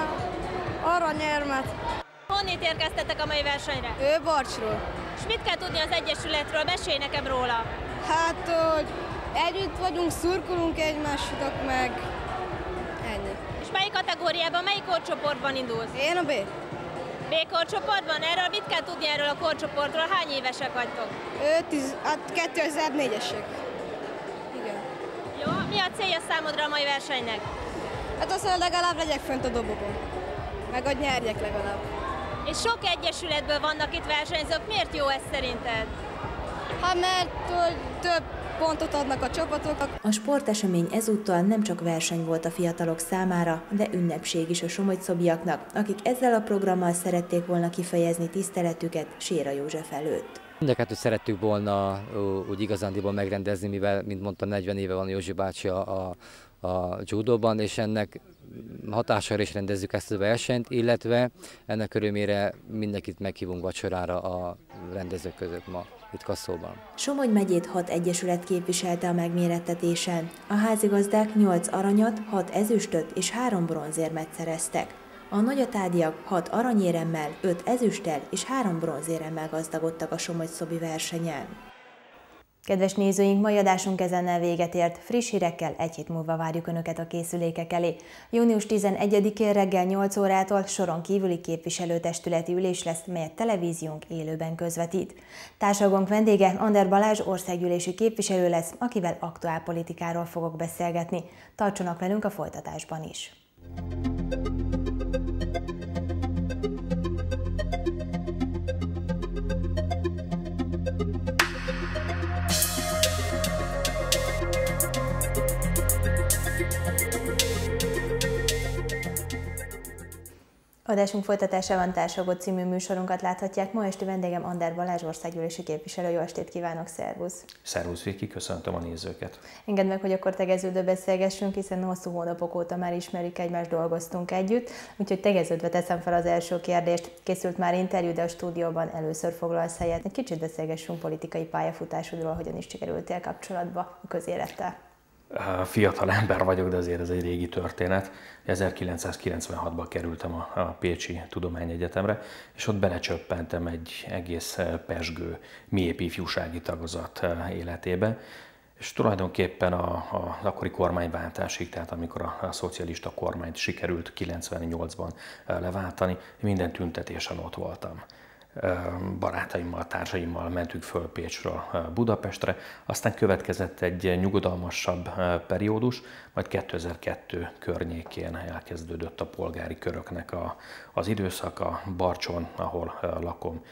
Aranyérmet. Honnét érkeztetek a mai versenyre? Ő Barcsról. És mit kell tudni az Egyesületről? Mesélj nekem róla. Hát, hogy együtt vagyunk, szurkolunk egymásnak meg. Ennyi. És melyik kategóriában, melyik korcsoportban indulsz? Én a B. B korcsoportban? Erről mit kell tudni erről a korcsoportról? Hány évesek vagytok? Ő tíz, hát kétezer-négyesek. Igen. Jó, mi a célja számodra a mai versenynek? Hát az, hogy legalább legyek fönt a dobogón. Meg hogy nyerjek legalább. És sok egyesületből vannak itt versenyzők, miért jó ez szerinted? Hát mert több pontot adnak a csapatoknak. A sportesemény ezúttal nem csak verseny volt a fiatalok számára, de ünnepség is a somogyszobiaknak, akik ezzel a programmal szerették volna kifejezni tiszteletüket Séra József előtt. Mind a kettőt szerettük volna úgy igazándiból megrendezni, mivel, mint mondtam, negyven éve van Józsi bácsi a, a, a judóban, és ennek hatására is rendezzük ezt a versenyt, illetve ennek örömére mindenkit meghívunk vacsorára a rendezők között ma itt Kaszóban. Somogy megyét hat egyesület képviselte a megmérettetésen. A házigazdák nyolc aranyat, hat ezüstöt és három bronzérmet szereztek. A nagyatádiak hat aranyéremmel, öt ezüsttel és három bronzéremmel gazdagodtak a somogyszobi versenyen. Kedves nézőink, mai adásunk ezennel véget ért. Friss hírekkel egy hét múlva várjuk Önöket a készülékek elé. június tizenegyedikén reggel nyolc órától soron kívüli képviselőtestületi ülés lesz, melyet televíziónk élőben közvetít. Társalgónk vendége Ander Balázs országgyűlési képviselő lesz, akivel aktuálpolitikáról fogok beszélgetni. Tartsanak velünk a folytatásban is! Adásunk folytatásában Társalgó című műsorunkat láthatják. Ma esti vendégem Ander Balázs országgyűlési képviselő. Jó estét kívánok, szervusz! Szervusz Viki, köszöntöm a nézőket! Engedd meg, hogy akkor tegeződve beszélgessünk, hiszen hosszú hónapok óta már ismerjük egymást, dolgoztunk együtt, úgyhogy tegeződve teszem fel az első kérdést. Készült már interjú, de a stúdióban először foglalsz helyet. Egy kicsit beszélgessünk politikai pályafutásodról, hogyan is sikerültél kapcsolatba a közélettel. Fiatal ember vagyok, de azért ez egy régi történet. ezerkilencszázkilencvenhatban kerültem a, a Pécsi Tudományegyetemre, és ott belecsöppentem egy egész pezsgő miép ifjúsági tagozat életébe, és tulajdonképpen a, a akkori kormányváltásig, tehát amikor a, a szocialista kormányt sikerült kilencvennyolcban leváltani, minden tüntetésen ott voltam. Barátaimmal, társaimmal mentünk föl Pécsről Budapestre, aztán következett egy nyugodalmasabb periódus, majd kétezer-kettő környékén elkezdődött a polgári köröknek a, az időszaka Barcson, ahol lakom.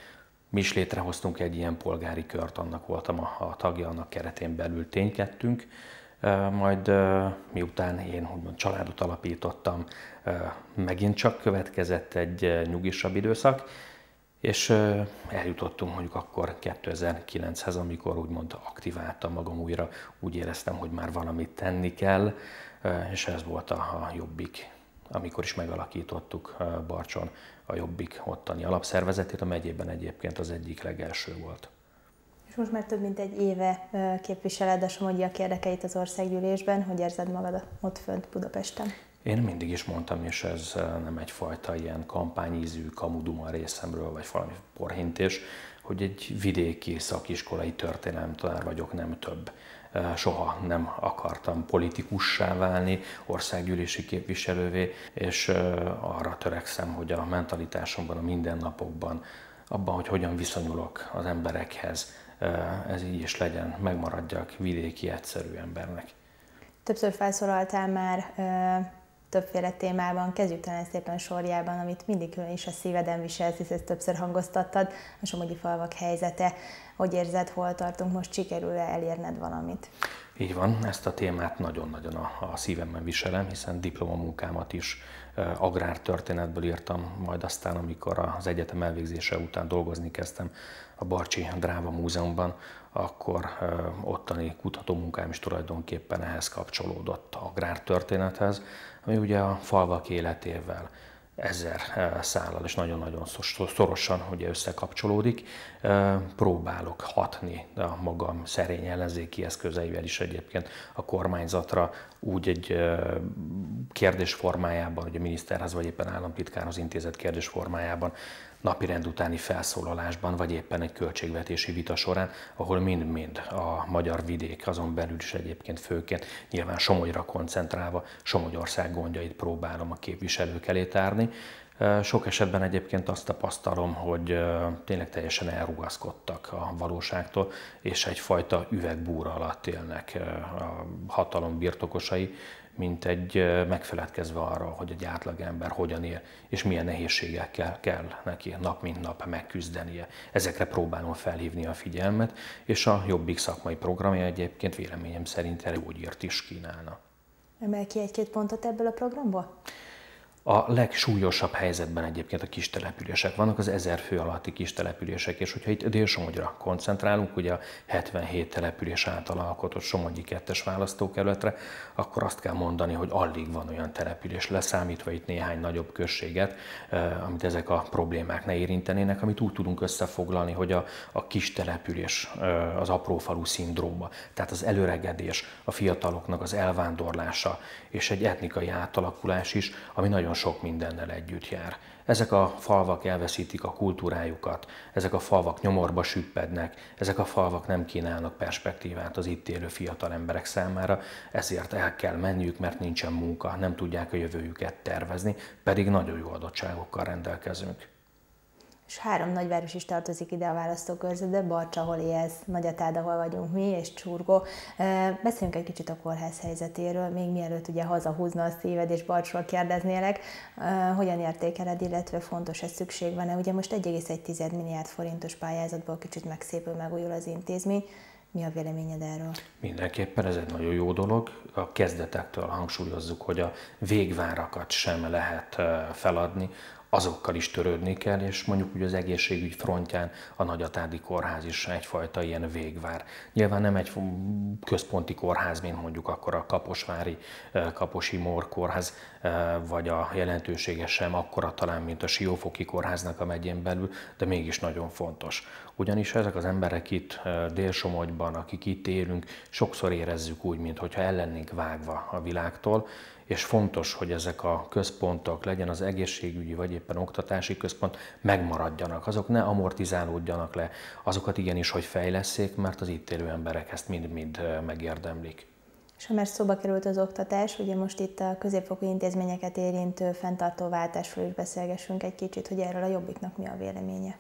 Mi is létrehoztunk egy ilyen polgári kört, annak voltam a, a tagja, annak keretén belül ténykedtünk. Majd miután én úgymond családot alapítottam, megint csak következett egy nyugisabb időszak, és eljutottunk mondjuk akkor kétezer-kilenchez, amikor úgymond aktiváltam magam újra, úgy éreztem, hogy már valamit tenni kell, és ez volt a, a Jobbik, amikor is megalakítottuk Barcson a Jobbik ottani alapszervezetét, a megyében egyébként az egyik legelső volt. És most már több mint egy éve képviseled a somogyiak érdekeit az országgyűlésben. Hogy érzed magad ott fönt Budapesten? Én mindig is mondtam, és ez nem egyfajta ilyen kampányízű kamuduma részemről, vagy valami porhintés, hogy egy vidéki szakiskolai történelemtanár vagyok, nem több. Soha nem akartam politikussá válni, országgyűlési képviselővé, és arra törekszem, hogy a mentalitásomban, a mindennapokban, abban, hogy hogyan viszonyulok az emberekhez, ez így is legyen, megmaradjak vidéki, egyszerű embernek. Többször felszólaltál már többféle témában, kezdjük talán szépen sorjában, amit mindig külön is a szíveden viselsz, hisz ezt többször hangoztattad, a somogyi falvak helyzete. Hogy érzed, hol tartunk most, sikerül-e elérned valamit? Így van, ezt a témát nagyon-nagyon a, a szívemben viselem, hiszen diplomamunkámat is agrártörténetből írtam, majd aztán, amikor az egyetem elvégzése után dolgozni kezdtem a Barcsi Dráva Múzeumban, akkor ottani kutatómunkám is tulajdonképpen ehhez kapcsolódott, agrártörténethez, ami ugye a falvak életével, ezer szállal és nagyon-nagyon szorosan ugye összekapcsolódik. Próbálok hatni a magam szerény ellenzéki eszközeivel is egyébként a kormányzatra, úgy egy kérdés formájában, ugye miniszterhez vagy éppen államtitkárhoz intézett kérdés formájában, napirend utáni felszólalásban, vagy éppen egy költségvetési vita során, ahol mind-mind a magyar vidék, azon belül is egyébként főként, nyilván Somogyra koncentrálva, Somogyország gondjait próbálom a képviselők elé tárni. Sok esetben egyébként azt tapasztalom, hogy tényleg teljesen elrugaszkodtak a valóságtól, és egyfajta üvegbúra alatt élnek a hatalom birtokosai, mint egy megfeledkezve arra, hogy egy átlagember hogyan él, és milyen nehézségekkel kell neki nap mint nap megküzdenie. Ezekre próbálom felhívni a figyelmet, és a Jobbik szakmai programja egyébként véleményem szerint erre gyógyírt is kínálna. Emel ki egy-két pontot ebből a programból? A legsúlyosabb helyzetben egyébként a kistelepülések vannak, az ezer fő alatti kistelepülések, és hogyha itt Dél-Somogyra koncentrálunk, ugye a hetvenhét település által alkotott Somogyi kettes választókerületre, akkor azt kell mondani, hogy alig van olyan település, leszámítva itt néhány nagyobb községet, amit ezek a problémák ne érintenének, amit úgy tudunk összefoglalni, hogy a, a kistelepülés, az aprófalu szindróma, tehát az előregedés, a fiataloknak az elvándorlása, és egy etnikai átalakulás is, ami nagyon sok mindennel együtt jár. Ezek a falvak elveszítik a kultúrájukat, ezek a falvak nyomorba süppednek, ezek a falvak nem kínálnak perspektívát az itt élő fiatal emberek számára, ezért el kell menniük, mert nincsen munka, nem tudják a jövőjüket tervezni, pedig nagyon jó adottságokkal rendelkezünk. És három nagyváros is tartozik ide a választókörzetbe, Barcsa, ahol élsz, Nagyatád, ahol vagyunk mi, és Csurgó. Beszéljünk egy kicsit a kórház helyzetéről, még mielőtt ugye hazahúzna a szíved, és Barcsról kérdeznélek. Hogyan értékeled, illetve fontos, ez szükség van-e? Ugye most egy egész egy milliárd forintos pályázatból kicsit megszépül, megújul az intézmény. Mi a véleményed erről? Mindenképpen ez egy nagyon jó dolog. A kezdetektől hangsúlyozzuk, hogy a végvárakat sem lehet feladni, azokkal is törődni kell, és mondjuk ugye az egészségügy frontján a Nagyatádi kórház is egyfajta ilyen végvár. Nyilván nem egy központi kórház, mint mondjuk akkor a Kaposvári Kaposi Mór kórház, vagy a jelentősége sem akkora talán, mint a Siófoki kórháznak a megyén belül, de mégis nagyon fontos. Ugyanis ezek az emberek itt Dél-Somogyban, akik itt élünk, sokszor érezzük úgy, mintha el lennénk vágva a világtól, és fontos, hogy ezek a központok, legyen az egészségügyi vagy éppen oktatási központ, megmaradjanak, azok ne amortizálódjanak le, azokat igenis, hogy fejlesszék, mert az itt élő emberek ezt mind-mind megérdemlik. És ha már szóba került az oktatás, ugye most itt a középfokú intézményeket érintő fenntartóváltásról is beszélgessünk egy kicsit, hogy erről a Jobbiknak mi a véleménye?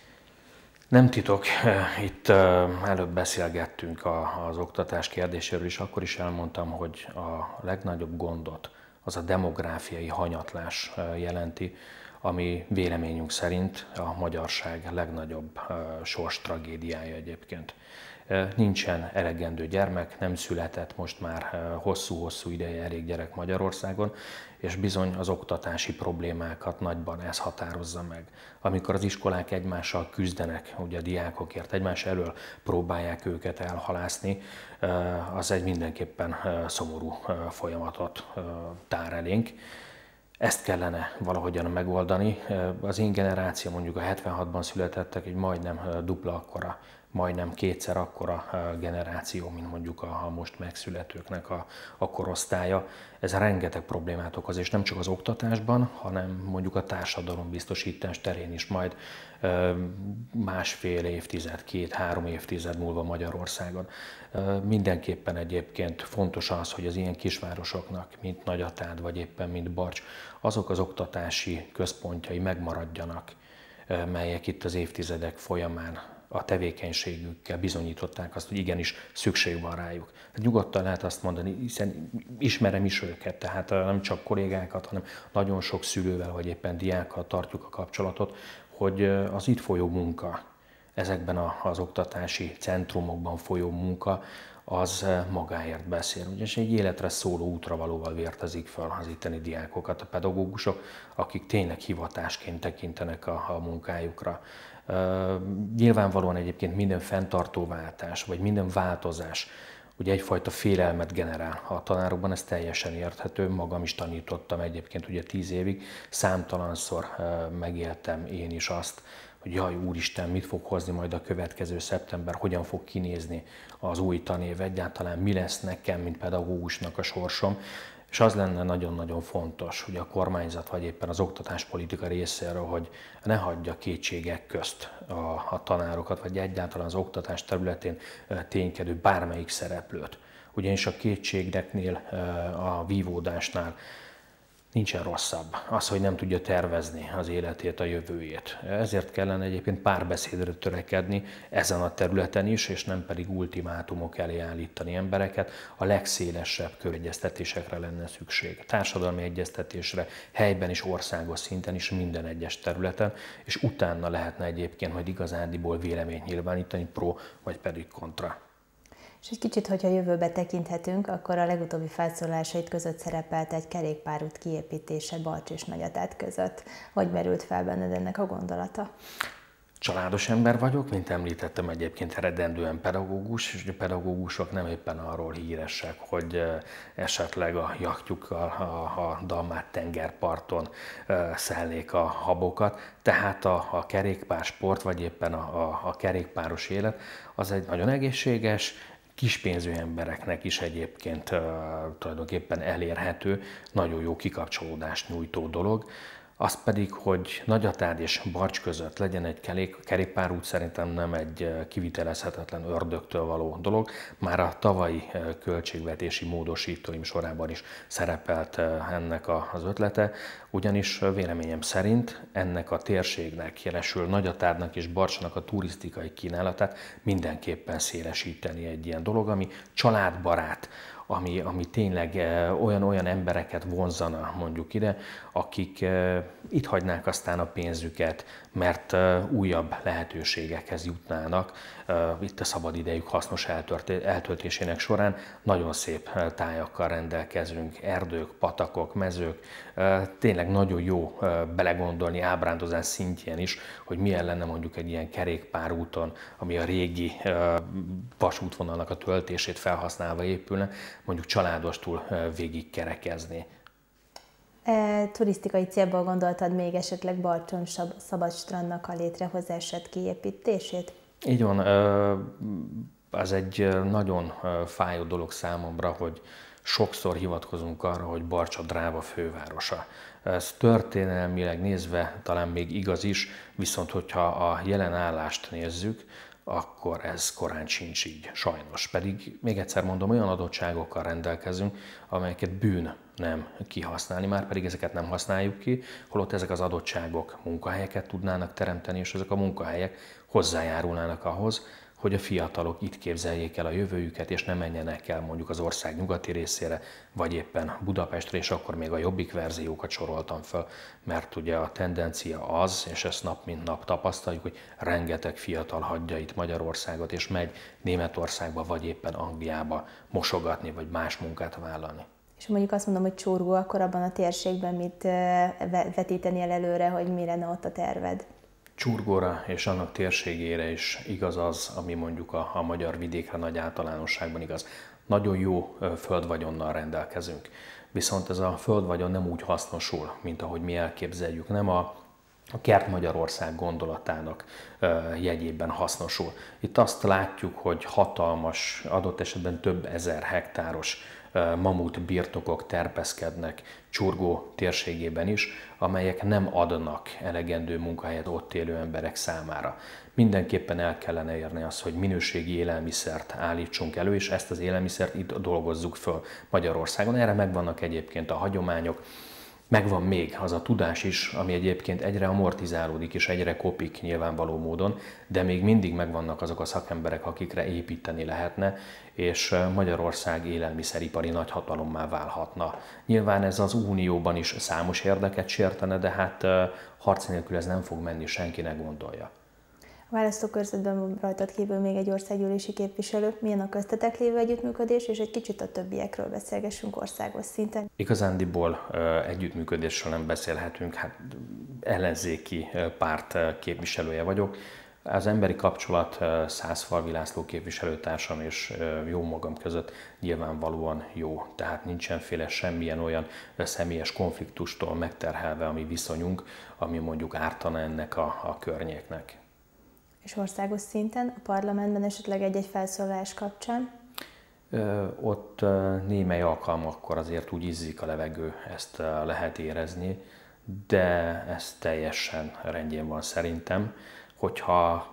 Nem titok, itt előbb beszélgettünk az oktatás kérdéséről is, akkor is elmondtam, hogy a legnagyobb gondot az a demográfiai hanyatlás jelenti, ami véleményünk szerint a magyarság legnagyobb sors tragédiája egyébként. Nincsen elegendő gyermek, nem született most már hosszú-hosszú ideje elég gyerek Magyarországon, és bizony az oktatási problémákat nagyban ez határozza meg. Amikor az iskolák egymással küzdenek, ugye a diákokért egymás elől próbálják őket elhalászni, az egy mindenképpen szomorú folyamatot tár elénk. Ezt kellene valahogyan megoldani. Az én generáció, mondjuk a hetvenhatban születettek, egy majdnem dupla akkora, majdnem kétszer akkora generáció, mint mondjuk a most megszületőknek a, a korosztálya. Ez rengeteg problémát okoz, és nem csak az oktatásban, hanem mondjuk a társadalombiztosítás terén is majd másfél évtized, két-három évtized múlva Magyarországon. Mindenképpen egyébként fontos az, hogy az ilyen kisvárosoknak, mint Nagyatád, vagy éppen mint Barcs, azok az oktatási központjai megmaradjanak, melyek itt az évtizedek folyamán a tevékenységükkel bizonyították azt, hogy igenis szükség van rájuk. Hát nyugodtan lehet azt mondani, hiszen ismerem is őket, tehát nem csak kollégákat, hanem nagyon sok szülővel vagy éppen diákkal tartjuk a kapcsolatot, hogy az itt folyó munka, ezekben az oktatási centrumokban folyó munka, az magáért beszél. Ugyanis egy életre szóló útravalóval vértezik fel az itteni diákokat a pedagógusok, akik tényleg hivatásként tekintenek a, a munkájukra. Uh, nyilvánvalóan egyébként minden fenntartóváltás, vagy minden változás ugye egyfajta félelmet generál a tanárokban, ez teljesen érthető, magam is tanítottam egyébként ugye tíz évig, számtalanszor uh, megéltem én is azt, hogy jaj, úristen, mit fog hozni majd a következő szeptember, hogyan fog kinézni az új tanév, egyáltalán mi lesz nekem, mint pedagógusnak a sorsom. És az lenne nagyon-nagyon fontos, hogy a kormányzat vagy éppen az oktatáspolitika részéről, hogy ne hagyja kétségek közt a, a tanárokat, vagy egyáltalán az oktatás területén ténykedő bármelyik szereplőt. Ugyanis a kétségeknél, a vívódásnál nincsen rosszabb az, hogy nem tudja tervezni az életét, a jövőjét. Ezért kellene egyébként párbeszédre törekedni ezen a területen is, és nem pedig ultimátumok elé állítani embereket. A legszélesebb köregyeztetésekre lenne szükség. Társadalmi egyeztetésre, helyben és országos szinten is minden egyes területen, és utána lehetne egyébként majd igazándiból véleményt nyilvánítani, pro vagy pedig kontra. És egy kicsit, hogyha jövőbe tekinthetünk, akkor a legutóbbi felszólalásait között szerepelt egy kerékpárút kiépítése Barcs és Nagyatád között. Hogy merült fel benned ennek a gondolata? Családos ember vagyok, mint említettem, egyébként eredendően pedagógus, és a pedagógusok nem éppen arról híresek, hogy esetleg a jachtjukkal a, a Dalmát tengerparton szelnék a habokat, tehát a, a kerékpársport, vagy éppen a, a, a kerékpáros élet, az egy nagyon egészséges, kispénzű embereknek is egyébként uh, tulajdonképpen elérhető, nagyon jó kikapcsolódást nyújtó dolog. Az pedig, hogy Nagyatád és Barcs között legyen egy kerékpárút, szerintem nem egy kivitelezhetetlen ördögtől való dolog. Már a tavalyi költségvetési módosítóim sorában is szerepelt ennek az ötlete, ugyanis véleményem szerint ennek a térségnek, jelesül Nagyatádnak és Barcsnak a turisztikai kínálatát mindenképpen szélesíteni egy ilyen dolog, ami családbarát, ami, ami tényleg olyan-olyan embereket vonzana mondjuk ide, akik itt hagynák aztán a pénzüket, mert újabb lehetőségekhez jutnának itt a szabadidejük hasznos eltöltésének során. Nagyon szép tájakkal rendelkezünk, erdők, patakok, mezők, tényleg nagyon jó belegondolni ábrándozás szintjén is, hogy milyen lenne mondjuk egy ilyen kerékpárúton, ami a régi vasútvonalnak a töltését felhasználva épülne, mondjuk családostul végig kerekezni. E, turisztikai célból gondoltad még esetleg Barcson szabad strandnak a létrehozását, kiépítését? Így van, ez egy nagyon fájó dolog számomra, hogy sokszor hivatkozunk arra, hogy Barcs a dráva fővárosa. Ez történelmileg nézve talán még igaz is, viszont hogyha a jelen állást nézzük, akkor ez korán sincs így, sajnos. Pedig még egyszer mondom, olyan adottságokkal rendelkezünk, amelyeket bűn nem kihasználni, már pedig ezeket nem használjuk ki, holott ezek az adottságok munkahelyeket tudnának teremteni, és ezek a munkahelyek hozzájárulnának ahhoz, hogy a fiatalok itt képzeljék el a jövőjüket, és ne menjenek el mondjuk az ország nyugati részére, vagy éppen Budapestre, és akkor még a jobbik verziókat soroltam föl, mert ugye a tendencia az, és ezt nap mint nap tapasztaljuk, hogy rengeteg fiatal hagyja itt Magyarországot, és megy Németországba, vagy éppen Angliába mosogatni, vagy más munkát vállalni. És mondjuk azt mondom, hogy csurgó, akkor abban a térségben mit vetíteni el előre, hogy mi lenne ott a terved? Csurgóra és annak térségére is igaz az, ami mondjuk a, a magyar vidékre nagy általánosságban igaz. Nagyon jó földvagyonnal rendelkezünk, viszont ez a földvagyon nem úgy hasznosul, mint ahogy mi elképzeljük, nem a, a Kert Magyarország gondolatának jegyében hasznosul. Itt azt látjuk, hogy hatalmas, adott esetben több ezer hektáros mamut birtokok terpeszkednek Csurgó térségében is, amelyek nem adnak elegendő munkahelyet ott élő emberek számára. Mindenképpen el kellene érni azt, hogy minőségi élelmiszert állítsunk elő, és ezt az élelmiszert itt dolgozzuk föl Magyarországon. Erre megvannak egyébként a hagyományok, megvan még az a tudás is, ami egyébként egyre amortizálódik és egyre kopik nyilvánvaló módon, de még mindig megvannak azok a szakemberek, akikre építeni lehetne, és Magyarország élelmiszeripari nagyhatalommá válhatna. Nyilván ez az Unióban is számos érdeket sértene, de hát harc nélkül ez nem fog menni, senki ne gondolja. A választókörzetben rajtad kívül még egy országgyűlési képviselő. Milyen a köztetek lévő együttműködés, és egy kicsit a többiekről beszélgessünk országos szinten? Igazándiból együttműködésről nem beszélhetünk, hát ellenzéki párt képviselője vagyok. Az emberi kapcsolat Szászfalvi László képviselőtársam és jó magam között nyilvánvalóan jó. Tehát nincsenféle semmilyen olyan személyes konfliktustól megterhelve a mi viszonyunk, ami mondjuk ártana ennek a, a környéknek. És országos szinten, a parlamentben esetleg egy-egy felszólalás kapcsán? Ö, ott némely alkalmakkor azért úgy izzik a levegő, ezt lehet érezni, de ez teljesen rendjén van szerintem. Hogyha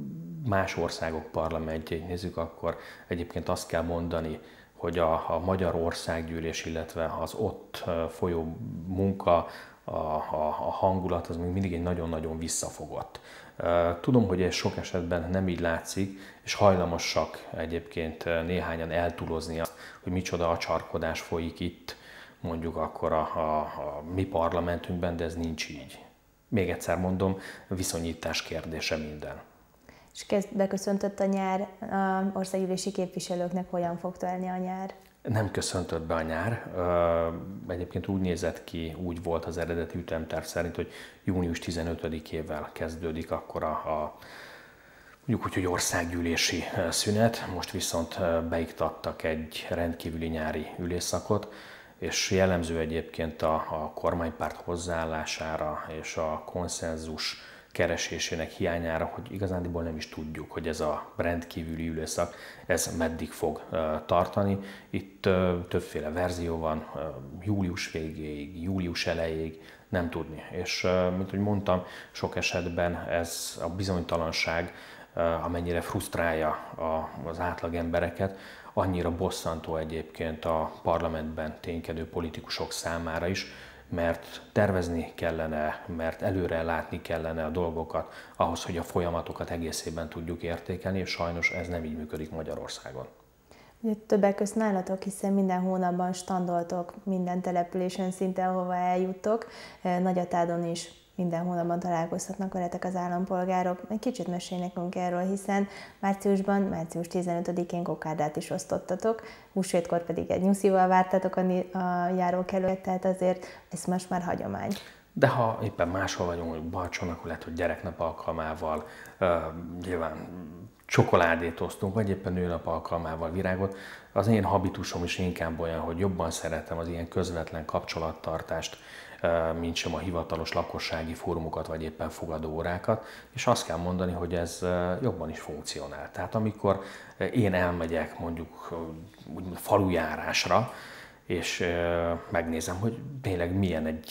más országok parlamentjeit nézzük, akkor egyébként azt kell mondani, hogy a, a Magyar Országgyűlés, illetve az ott folyó munka, a, a, a hangulat az még mindig egy nagyon-nagyon visszafogott. Tudom, hogy ez sok esetben nem így látszik, és hajlamosak egyébként néhányan eltúlozni azt, hogy micsoda acsarkodás folyik itt, mondjuk akkor a, a, a mi parlamentünkben, de ez nincs így. Még egyszer mondom, viszonyítás kérdése minden. És kezd beköszöntött a nyár, az országgyűlési képviselőknek hogyan fog telni a nyár? Nem köszöntött be a nyár. Egyébként úgy nézett ki, úgy volt az eredeti ütemterv szerint, hogy június tizenötödikével kezdődik akkor a, a mondjuk úgy, hogy országgyűlési szünet. Most viszont beiktattak egy rendkívüli nyári ülésszakot, és jellemző egyébként a, a kormánypárt hozzáállására és a konszenzus keresésének hiányára, hogy igazándiból nem is tudjuk, hogy ez a rendkívüli ülésszak, ez meddig fog tartani. Itt többféle verzió van, július végéig, július elejéig, nem tudni. És mint hogy mondtam, sok esetben ez a bizonytalanság, amennyire frusztrálja az átlag embereket, annyira bosszantó egyébként a parlamentben ténykedő politikusok számára is, mert tervezni kellene, mert előre látni kellene a dolgokat ahhoz, hogy a folyamatokat egészében tudjuk értékelni, és sajnos ez nem így működik Magyarországon. Többek közt nálatok, hiszen minden hónapban standoltok minden településen szinte, ahova eljuttok. Nagyatádon is minden hónapban találkozhatnak veletek az állampolgárok. Egy kicsit mesélj nekünk erről, hiszen márciusban, március tizenötödikén kokádát is osztottatok, húsvétkor pedig egy nyuszival vártatok a, a járókelőt, tehát azért ez most már hagyomány. De ha éppen máshol vagyunk, hogy Balcson, akkor lehet, hogy gyereknap alkalmával, uh, nyilván csokoládét osztunk, vagy éppen nőnap alkalmával virágot. Az én habitusom is inkább olyan, hogy jobban szeretem az ilyen közvetlen kapcsolattartást, mint sem a hivatalos lakossági fórumokat, vagy éppen fogadóórákat, és azt kell mondani, hogy ez jobban is funkcionál. Tehát amikor én elmegyek mondjuk úgymond falujárásra, és megnézem, hogy tényleg milyen egy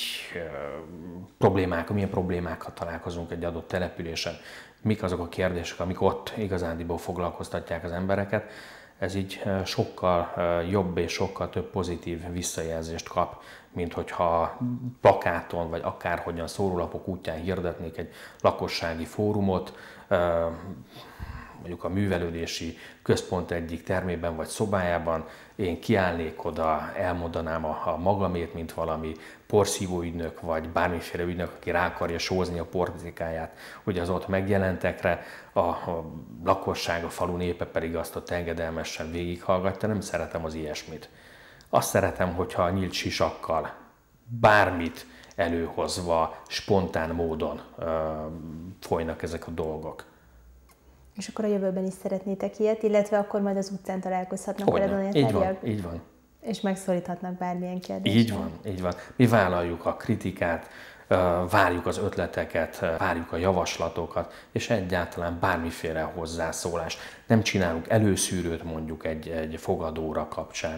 problémák, milyen problémákkal találkozunk egy adott településen, mik azok a kérdések, amik ott igazándiból foglalkoztatják az embereket, ez így sokkal jobb és sokkal több pozitív visszajelzést kap, mint hogyha plakáton vagy akárhogyan szórólapok útján hirdetnék egy lakossági fórumot, mondjuk a művelődési központ egyik termében vagy szobájában, én kiállnék oda, elmondanám a, a magamét, mint valami porszívó ügynök, vagy bármiféle ügynök, aki rá akarja sózni a portikáját, hogy az ott megjelentekre, a, a lakosság, a falu népe pedig azt ott engedelmesen végighallgatja, nem szeretem az ilyesmit. Azt szeretem, hogyha a nyílt sisakkal bármit előhozva, spontán módon ö, folynak ezek a dolgok. És akkor a jövőben is szeretnétek ilyet, illetve akkor majd az utcán találkozhatnak veled. Így van, így van. És megszólíthatnak bármilyen kérdésre. Így van, így van. Mi vállaljuk a kritikát, várjuk az ötleteket, várjuk a javaslatokat, és egyáltalán bármiféle hozzászólás. Nem csinálunk előszűrőt mondjuk egy, egy fogadóra kapcsán.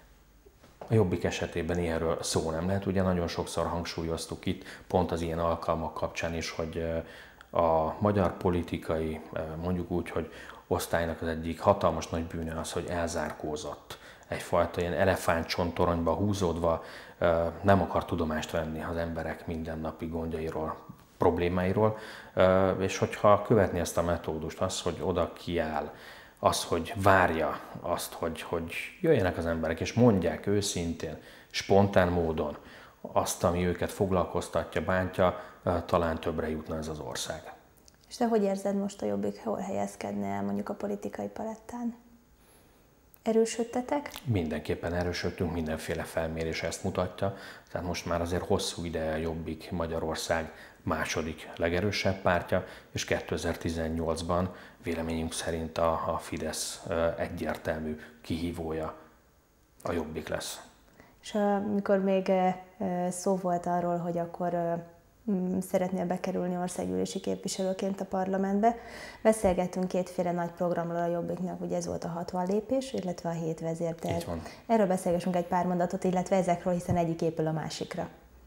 A Jobbik esetében ilyenről szó nem lehet. Ugye nagyon sokszor hangsúlyoztuk itt, pont az ilyen alkalmak kapcsán is, hogy a magyar politikai, mondjuk úgy, hogy osztálynak az egyik hatalmas nagy bűne az, hogy elzárkózott. Egyfajta ilyen elefántcsontoronyba húzódva nem akar tudomást venni az emberek mindennapi gondjairól, problémáiról, és hogyha követni ezt a metódust, az, hogy oda kiáll, az, hogy várja azt, hogy, hogy jöjjenek az emberek, és mondják őszintén, spontán módon azt, ami őket foglalkoztatja, bántja, talán többre jutna ez az ország. És te hogy érzed most a Jobbik, hol helyezkedne el mondjuk a politikai palettán? Erősödtetek? Mindenképpen erősödtünk, mindenféle felmérés ezt mutatja. Tehát most már azért hosszú ideje a Jobbik Magyarország második legerősebb pártja, és kétezer-tizennyolcban véleményünk szerint a, a Fidesz egyértelmű kihívója a Jobbik lesz. És amikor még szó volt arról, hogy akkor szeretnél bekerülni országgyűlési képviselőként a parlamentbe, beszélgettünk kétféle nagy programról a Jobbiknak, ugye ez volt a hatvan lépés, illetve a hét vezérterv. Erről beszélgessünk egy pár mondatot, illetve ezekről, hiszen egyik épül a másikra.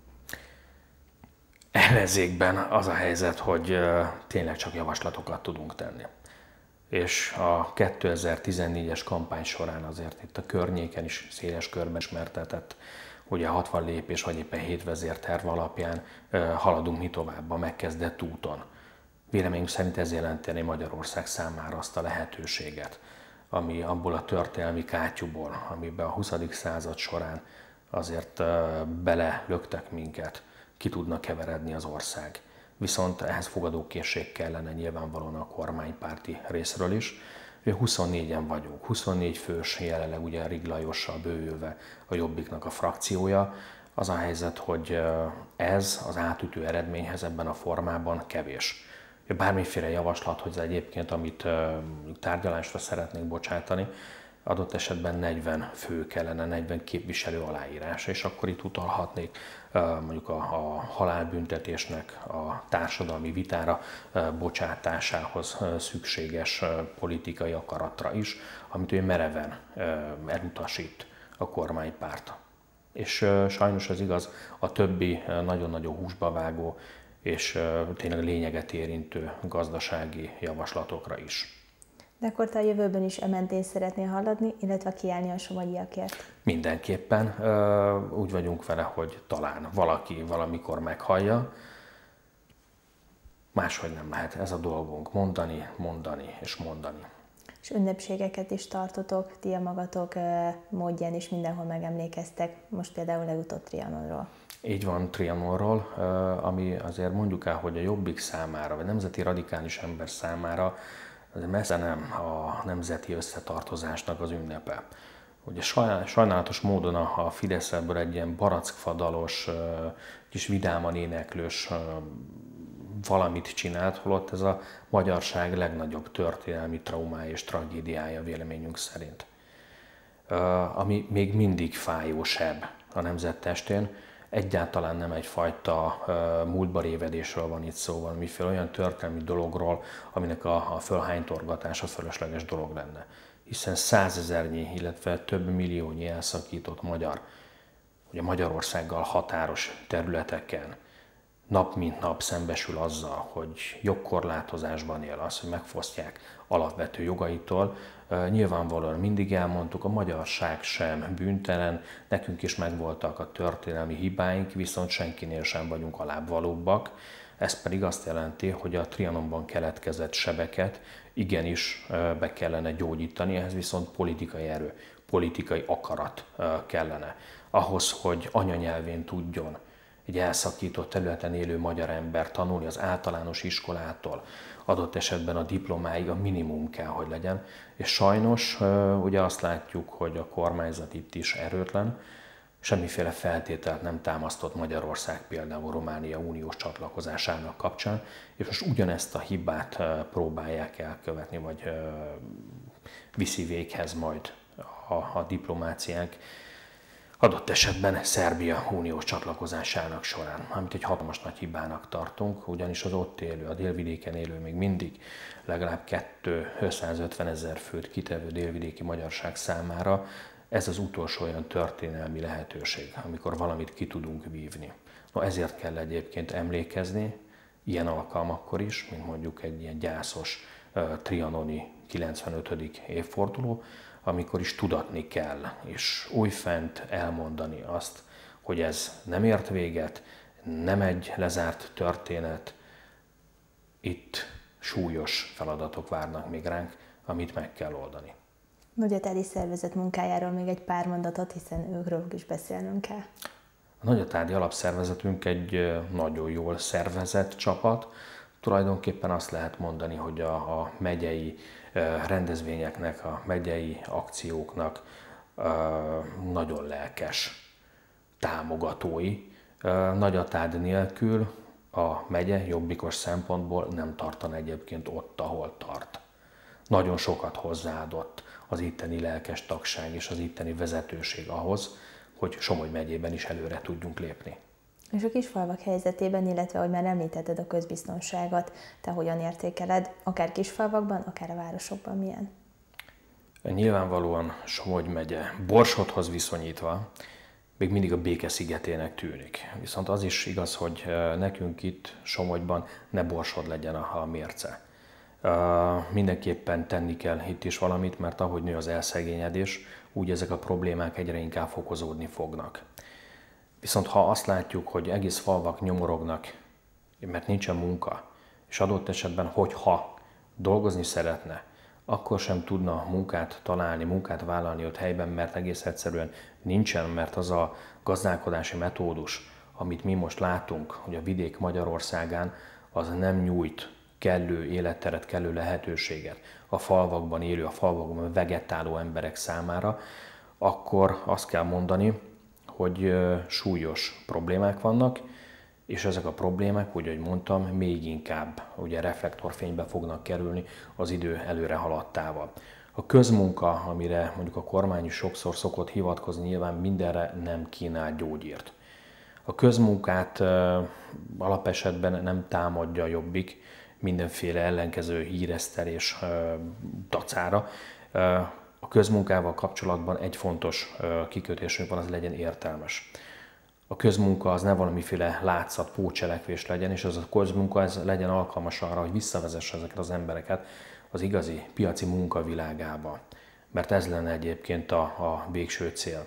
Ellenzékben az a helyzet, hogy tényleg csak javaslatokat tudunk tenni. És a kétezer-tizennégyes kampány során azért itt a környéken is széles körben ismertetett, hogy a hatvan lépés vagy éppen hét vezérterv alapján haladunk mi tovább a megkezdett úton. Véleményünk szerint ez jelenteni Magyarország számára azt a lehetőséget, ami abból a történelmi kátyúból, amiben a huszadik század során azért belelöktek minket, ki tudna keveredni az ország. Viszont ehhez fogadókészség kellene nyilvánvalóan a kormánypárti részről is. huszonnégyen vagyunk, huszonnégy fős, jelenleg ugye Rig Lajossal bővülve a Jobbiknak a frakciója. Az a helyzet, hogy ez az átütő eredményhez ebben a formában kevés. Bármiféle javaslat, hogy egyébként, amit tárgyalásra szeretnénk bocsátani, adott esetben negyven fő kellene, negyven képviselő aláírása, és akkor itt utalhatnék mondjuk a, a halálbüntetésnek a társadalmi vitára bocsátásához szükséges politikai akaratra is, amit ő mereven elutasít a kormánypárt. És sajnos ez igaz a többi nagyon-nagyon húsba vágó és tényleg lényeget érintő gazdasági javaslatokra is. De akkor te a jövőben is ementén szeretnél haladni, illetve kiállni a somogyiakért? Mindenképpen úgy vagyunk vele, hogy talán valaki valamikor meghallja, máshogy nem lehet. Ez a dolgunk, mondani, mondani és mondani. És ünnepségeket is tartotok, ti a magatok módján is mindenhol megemlékeztek, most például legutóbb Trianonról. Így van, Trianonról, ami azért mondjuk el, hogy a Jobbik számára, vagy nemzeti radikális ember számára ez messze nem a nemzeti összetartozásnak az ünnepe. Ugye sajnálatos módon a Fidesz ebből egy ilyen barackfadalos, kis vidáman éneklős valamit csinált, holott ez a magyarság legnagyobb történelmi traumája és tragédiája véleményünk szerint. Ami még mindig fájósebb a nemzettestén, egyáltalán nem egyfajta uh, múltba révedésről van itt szó, valamiféle olyan történelmi dologról, aminek a, a fölhánytorgatása fölösleges dolog lenne. Hiszen százezernyi, illetve több milliónyi elszakított magyar, ugye Magyarországgal határos területeken nap mint nap szembesül azzal, hogy jogkorlátozásban él, az, hogy megfosztják alapvető jogaitól. Nyilvánvalóan mindig elmondtuk, a magyarság sem bűntelen, nekünk is megvoltak a történelmi hibáink, viszont senkinél sem vagyunk alábbvalóbbak. Ez pedig azt jelenti, hogy a Trianonban keletkezett sebeket igenis be kellene gyógyítani, ehhez viszont politikai erő, politikai akarat kellene. Ahhoz, hogy anyanyelvén tudjon egy elszakított területen élő magyar ember tanulni az általános iskolától, adott esetben a diplomáig a minimum kell, hogy legyen. És sajnos ugye azt látjuk, hogy a kormányzat itt is erőtlen, semmiféle feltételt nem támasztott Magyarország például Románia uniós csatlakozásának kapcsán, és most ugyanezt a hibát próbálják elkövetni, vagy viszi véghez majd a, a diplomáciánk, adott esetben Szerbia uniós csatlakozásának során, amit egy hatalmas nagy hibának tartunk, ugyanis az ott élő, a délvidéken élő még mindig legalább kétszázötven ezer főt kitevő délvidéki magyarság számára ez az utolsó olyan történelmi lehetőség, amikor valamit ki tudunk vívni. No, ezért kell egyébként emlékezni, ilyen alkalmakkor is, mint mondjuk egy ilyen gyászos uh, trianoni kilencvenötödik évforduló, amikor is tudatni kell, és újfent elmondani azt, hogy ez nem ért véget, nem egy lezárt történet, itt súlyos feladatok várnak még ránk, amit meg kell oldani. Nagyatádi szervezet munkájáról még egy pár mondatot, hiszen őkről is beszélnünk kell. A Nagyatádi alapszervezetünk egy nagyon jól szervezett csapat. Tulajdonképpen azt lehet mondani, hogy a, a megyei rendezvényeknek, a megyei akcióknak nagyon lelkes támogatói. Nagyatád nélkül a megye jobbikos szempontból nem tartana egyébként ott, ahol tart. Nagyon sokat hozzáadott az itteni lelkes tagság és az itteni vezetőség ahhoz, hogy Somogy megyében is előre tudjunk lépni. És a kisfalvak helyzetében, illetve, ahogy már említetted, a közbiztonságot, te hogyan értékeled, akár kisfalvakban, akár a városokban milyen? Nyilvánvalóan Somogy megye Borsodhoz viszonyítva még mindig a béke szigetének tűnik. Viszont az is igaz, hogy nekünk itt Somogyban ne Borsod legyen a, a mérce. Uh, mindenképpen tenni kell itt is valamit, mert ahogy nő az elszegényedés, úgy ezek a problémák egyre inkább fokozódni fognak. Viszont ha azt látjuk, hogy egész falvak nyomorognak, mert nincsen munka, és adott esetben, hogyha dolgozni szeretne, akkor sem tudna munkát találni, munkát vállalni ott helyben, mert egész egyszerűen nincsen, mert az a gazdálkodási metódus, amit mi most látunk, hogy a vidék Magyarországán, az nem nyújt kellő életteret, kellő lehetőséget a falvakban élő, a falvakban vegetáló emberek számára, akkor azt kell mondani, hogy súlyos problémák vannak, és ezek a problémák, úgy, ahogy mondtam, még inkább ugye reflektorfénybe fognak kerülni az idő előre haladtával. A közmunka, amire mondjuk a kormány is sokszor szokott hivatkozni, nyilván mindenre nem kínál gyógyírt. A közmunkát alapesetben nem támadja a Jobbik, mindenféle ellenkező híresztelés dacára. A közmunkával kapcsolatban egy fontos kikötésünk van, az legyen értelmes. A közmunka az ne valamiféle látszat, pótcselekvés legyen, és az a közmunka ez legyen alkalmas arra, hogy visszavezesse ezeket az embereket az igazi piaci munkavilágába. Mert ez lenne egyébként a, a végső cél.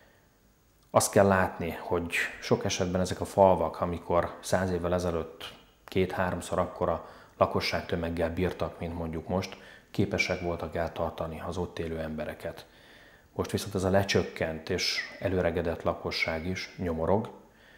Azt kell látni, hogy sok esetben ezek a falvak, amikor száz évvel ezelőtt két-háromszor akkora lakosságtömeggel bírtak, mint mondjuk most, képesek voltak eltartani az ott élő embereket. Most viszont ez a lecsökkent és előregedett lakosság is nyomorog,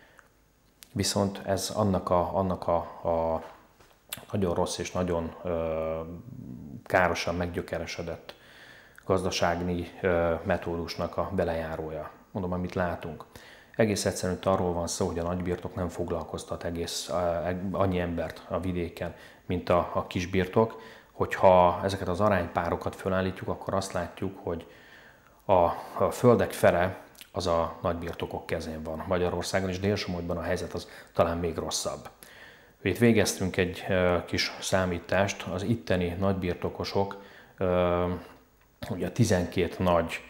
viszont ez annak a, annak a, a nagyon rossz és nagyon ö, károsan meggyökeresedett gazdasági ö, metódusnak a belejárója. Mondom, amit látunk. Egész egyszerűen arról van szó, hogy a nagybirtok nem foglalkoztat egész annyi embert a vidéken, mint a, a kisbirtok. Hogyha ezeket az aránypárokat fölállítjuk, akkor azt látjuk, hogy a, a földek fele az a nagybirtokok kezén van Magyarországon, és Dél-Somogyban a helyzet az talán még rosszabb. Itt végeztünk egy uh, kis számítást, az itteni nagybirtokosok uh, ugye tizenkét nagy,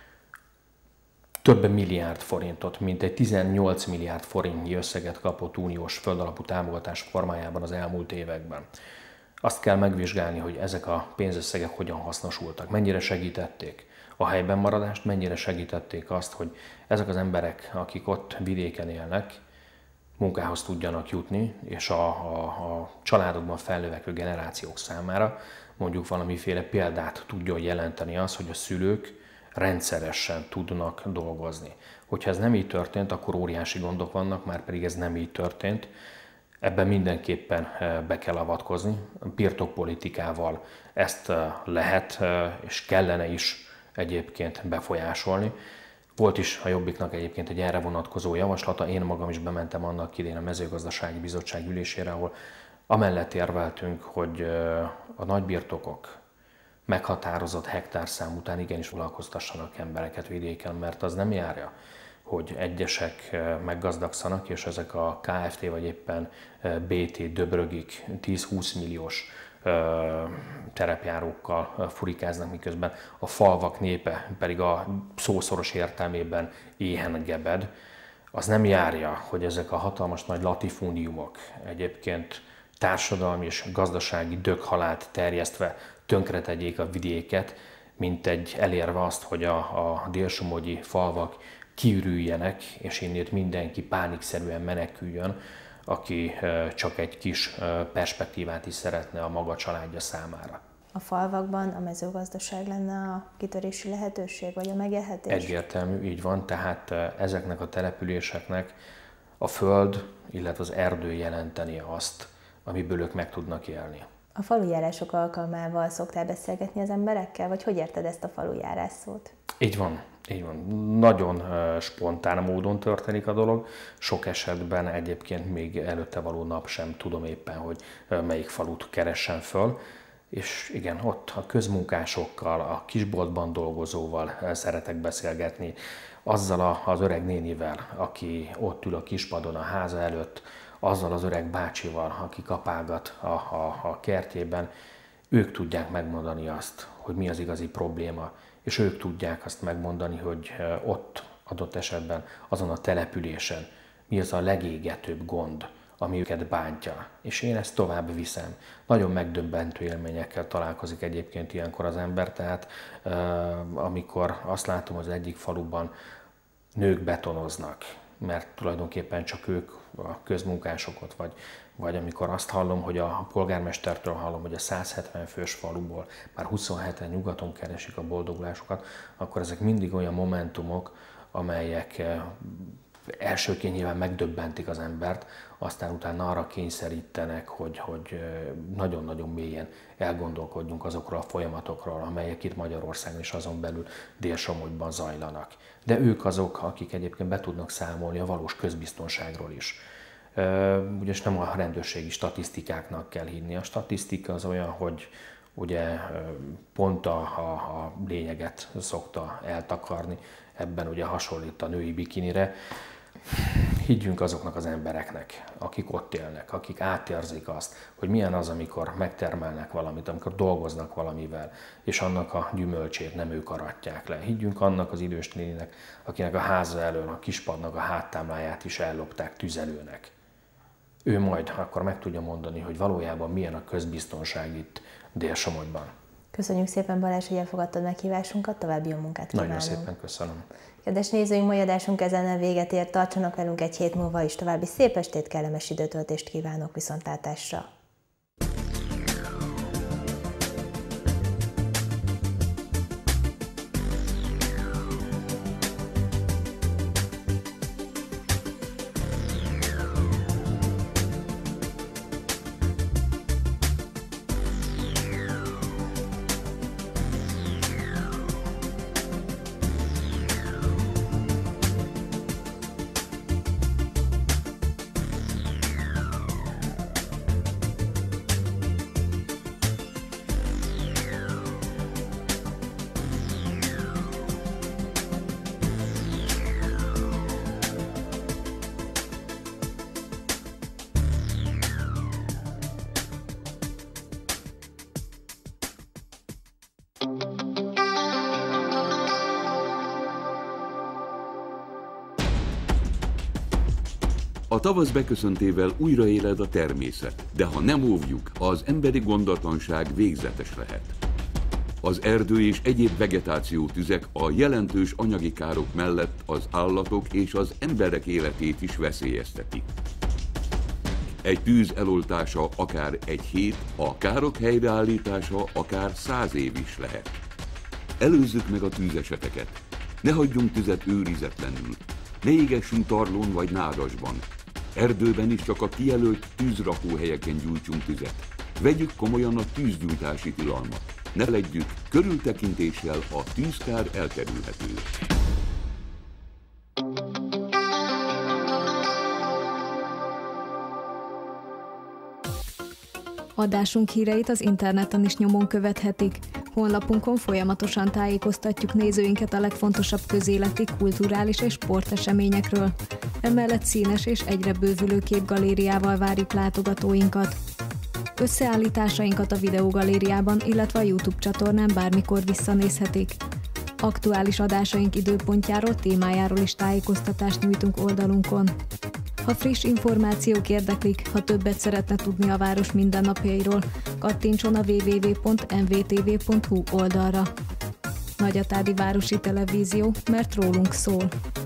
több milliárd forintot, mint egy tizennyolc milliárd forintnyi összeget kapott uniós földalapú támogatás formájában az elmúlt években. Azt kell megvizsgálni, hogy ezek a pénzösszegek hogyan hasznosultak, mennyire segítették a helyben maradást, mennyire segítették azt, hogy ezek az emberek, akik ott vidéken élnek, munkához tudjanak jutni, és a, a, a családokban fellövekvő generációk számára mondjuk valamiféle példát tudjon jelenteni az, hogy a szülők rendszeresen tudnak dolgozni. Hogyha ez nem így történt, akkor óriási gondok vannak, már pedig ez nem így történt. Ebben mindenképpen be kell avatkozni. Birtokpolitikával ezt lehet és kellene is egyébként befolyásolni. Volt is a Jobbiknak egyébként egy erre vonatkozó javaslata, én magam is bementem annak idén a mezőgazdasági bizottság ülésére, ahol amellett érveltünk, hogy a nagybirtokok meghatározott hektárszám után igenis foglalkoztassanak embereket vidéken, mert az nem járja, hogy egyesek meggazdagszanak, és ezek a ká ef té vagy éppen bé té döbrögik tíz-húsz milliós terepjárókkal furikáznak, miközben a falvak népe pedig a szószoros értelmében éhen gebed. Az nem járja, hogy ezek a hatalmas nagy latifúndiumok egyébként társadalmi és gazdasági döghalált terjesztve tönkretegyék a vidéket, mint egy elérve azt, hogy a, a délsomogyi falvak kiürüljenek, és innét mindenki pánikszerűen meneküljön, aki csak egy kis perspektívát is szeretne a maga családja számára. A falvakban a mezőgazdaság lenne a kitörési lehetőség, vagy a megélhetés? Egyértelmű, így van, tehát ezeknek a településeknek a föld, illetve az erdő jelenteni azt, amiből ők meg tudnak élni. A falujárások alkalmával szoktál beszélgetni az emberekkel, vagy hogy érted ezt a falujárás szót? Így van, így van. Nagyon spontán módon történik a dolog. Sok esetben egyébként még előtte való nap sem tudom éppen, hogy melyik falut keressen föl. És igen, ott a közmunkásokkal, a kisboltban dolgozóval szeretek beszélgetni, azzal az öreg nénivel, aki ott ül a kispadon a háza előtt, azzal az öreg bácsival, aki kapálgat a, a, a kertjében, ők tudják megmondani azt, hogy mi az igazi probléma, és ők tudják azt megmondani, hogy ott adott esetben azon a településen mi az a legégetőbb gond, ami őket bántja. És én ezt tovább viszem. Nagyon megdöbbentő élményekkel találkozik egyébként ilyenkor az ember, tehát amikor azt látom, hogy az egyik faluban nők betonoznak, mert tulajdonképpen csak ők a közmunkásokat, vagy, vagy amikor azt hallom, hogy a polgármestertől hallom, hogy a száz hetven fős faluból már huszonheten nyugaton keresik a boldogulásokat, akkor ezek mindig olyan momentumok, amelyek elsőként nyilván megdöbbentik az embert, aztán utána arra kényszerítenek, hogy, hogy nagyon-nagyon mélyen elgondolkodjunk azokról a folyamatokról, amelyek itt Magyarországon és azon belül Dél-Somogyban zajlanak. De ők azok, akik egyébként be tudnak számolni a valós közbiztonságról is. Ugyanis nem a rendőrségi statisztikáknak kell hinni. A statisztika az olyan, hogy ugye pont a, a, a lényeget szokta eltakarni, ebben ugye hasonlít a női bikinire. Higgyünk azoknak az embereknek, akik ott élnek, akik átérzik azt, hogy milyen az, amikor megtermelnek valamit, amikor dolgoznak valamivel, és annak a gyümölcsét nem ők aratják le. Higgyünk annak az idős néninek, akinek a háza elől a kispadnak a háttámláját is ellopták tüzelőnek. Ő majd akkor meg tudja mondani, hogy valójában milyen a közbiztonság itt Dél-Somogyban. Köszönjük szépen, Balázs, hogy elfogadtad meghívásunkat, további jó munkát kívánunk. Nagyon szépen köszönöm. Kedves nézőink, mai adásunk ezen véget ért, tartsanak velünk egy hét múlva is, további szép estét, kellemes időtöltést kívánok, viszontlátásra! A tavasz beköszöntével újraéled a természet, de ha nem óvjuk, az emberi gondatlanság végzetes lehet. Az erdő és egyéb vegetációtüzek a jelentős anyagi károk mellett az állatok és az emberek életét is veszélyeztetik. Egy tűz eloltása akár egy hét, a károk helyreállítása akár száz év is lehet. Előzzük meg a tűzeseteket. Ne hagyjunk tüzet őrizetlenül. Ne égessünk tarlón vagy nádasban. Erdőben is csak a kijelölt tűzrakóhelyeken gyújtsunk tüzet. Vegyük komolyan a tűzgyújtási tilalmat. Ne legyünk, körültekintéssel a tűzkár elkerülhető. Adásunk híreit az interneten is nyomon követhetik. Honlapunkon folyamatosan tájékoztatjuk nézőinket a legfontosabb közéleti, kulturális és sporteseményekről. Emellett színes és egyre bővülő képgalériával várjuk látogatóinkat. Összeállításainkat a videógalériában, illetve a YouTube csatornán bármikor visszanézhetik. Aktuális adásaink időpontjáról, témájáról is tájékoztatást nyújtunk oldalunkon. Ha friss információk érdeklik, ha többet szeretne tudni a város mindennapjairól, kattintson a double-u double-u double-u pont m v t v pont h u oldalra. Nagyatádi Városi Televízió, mert rólunk szól.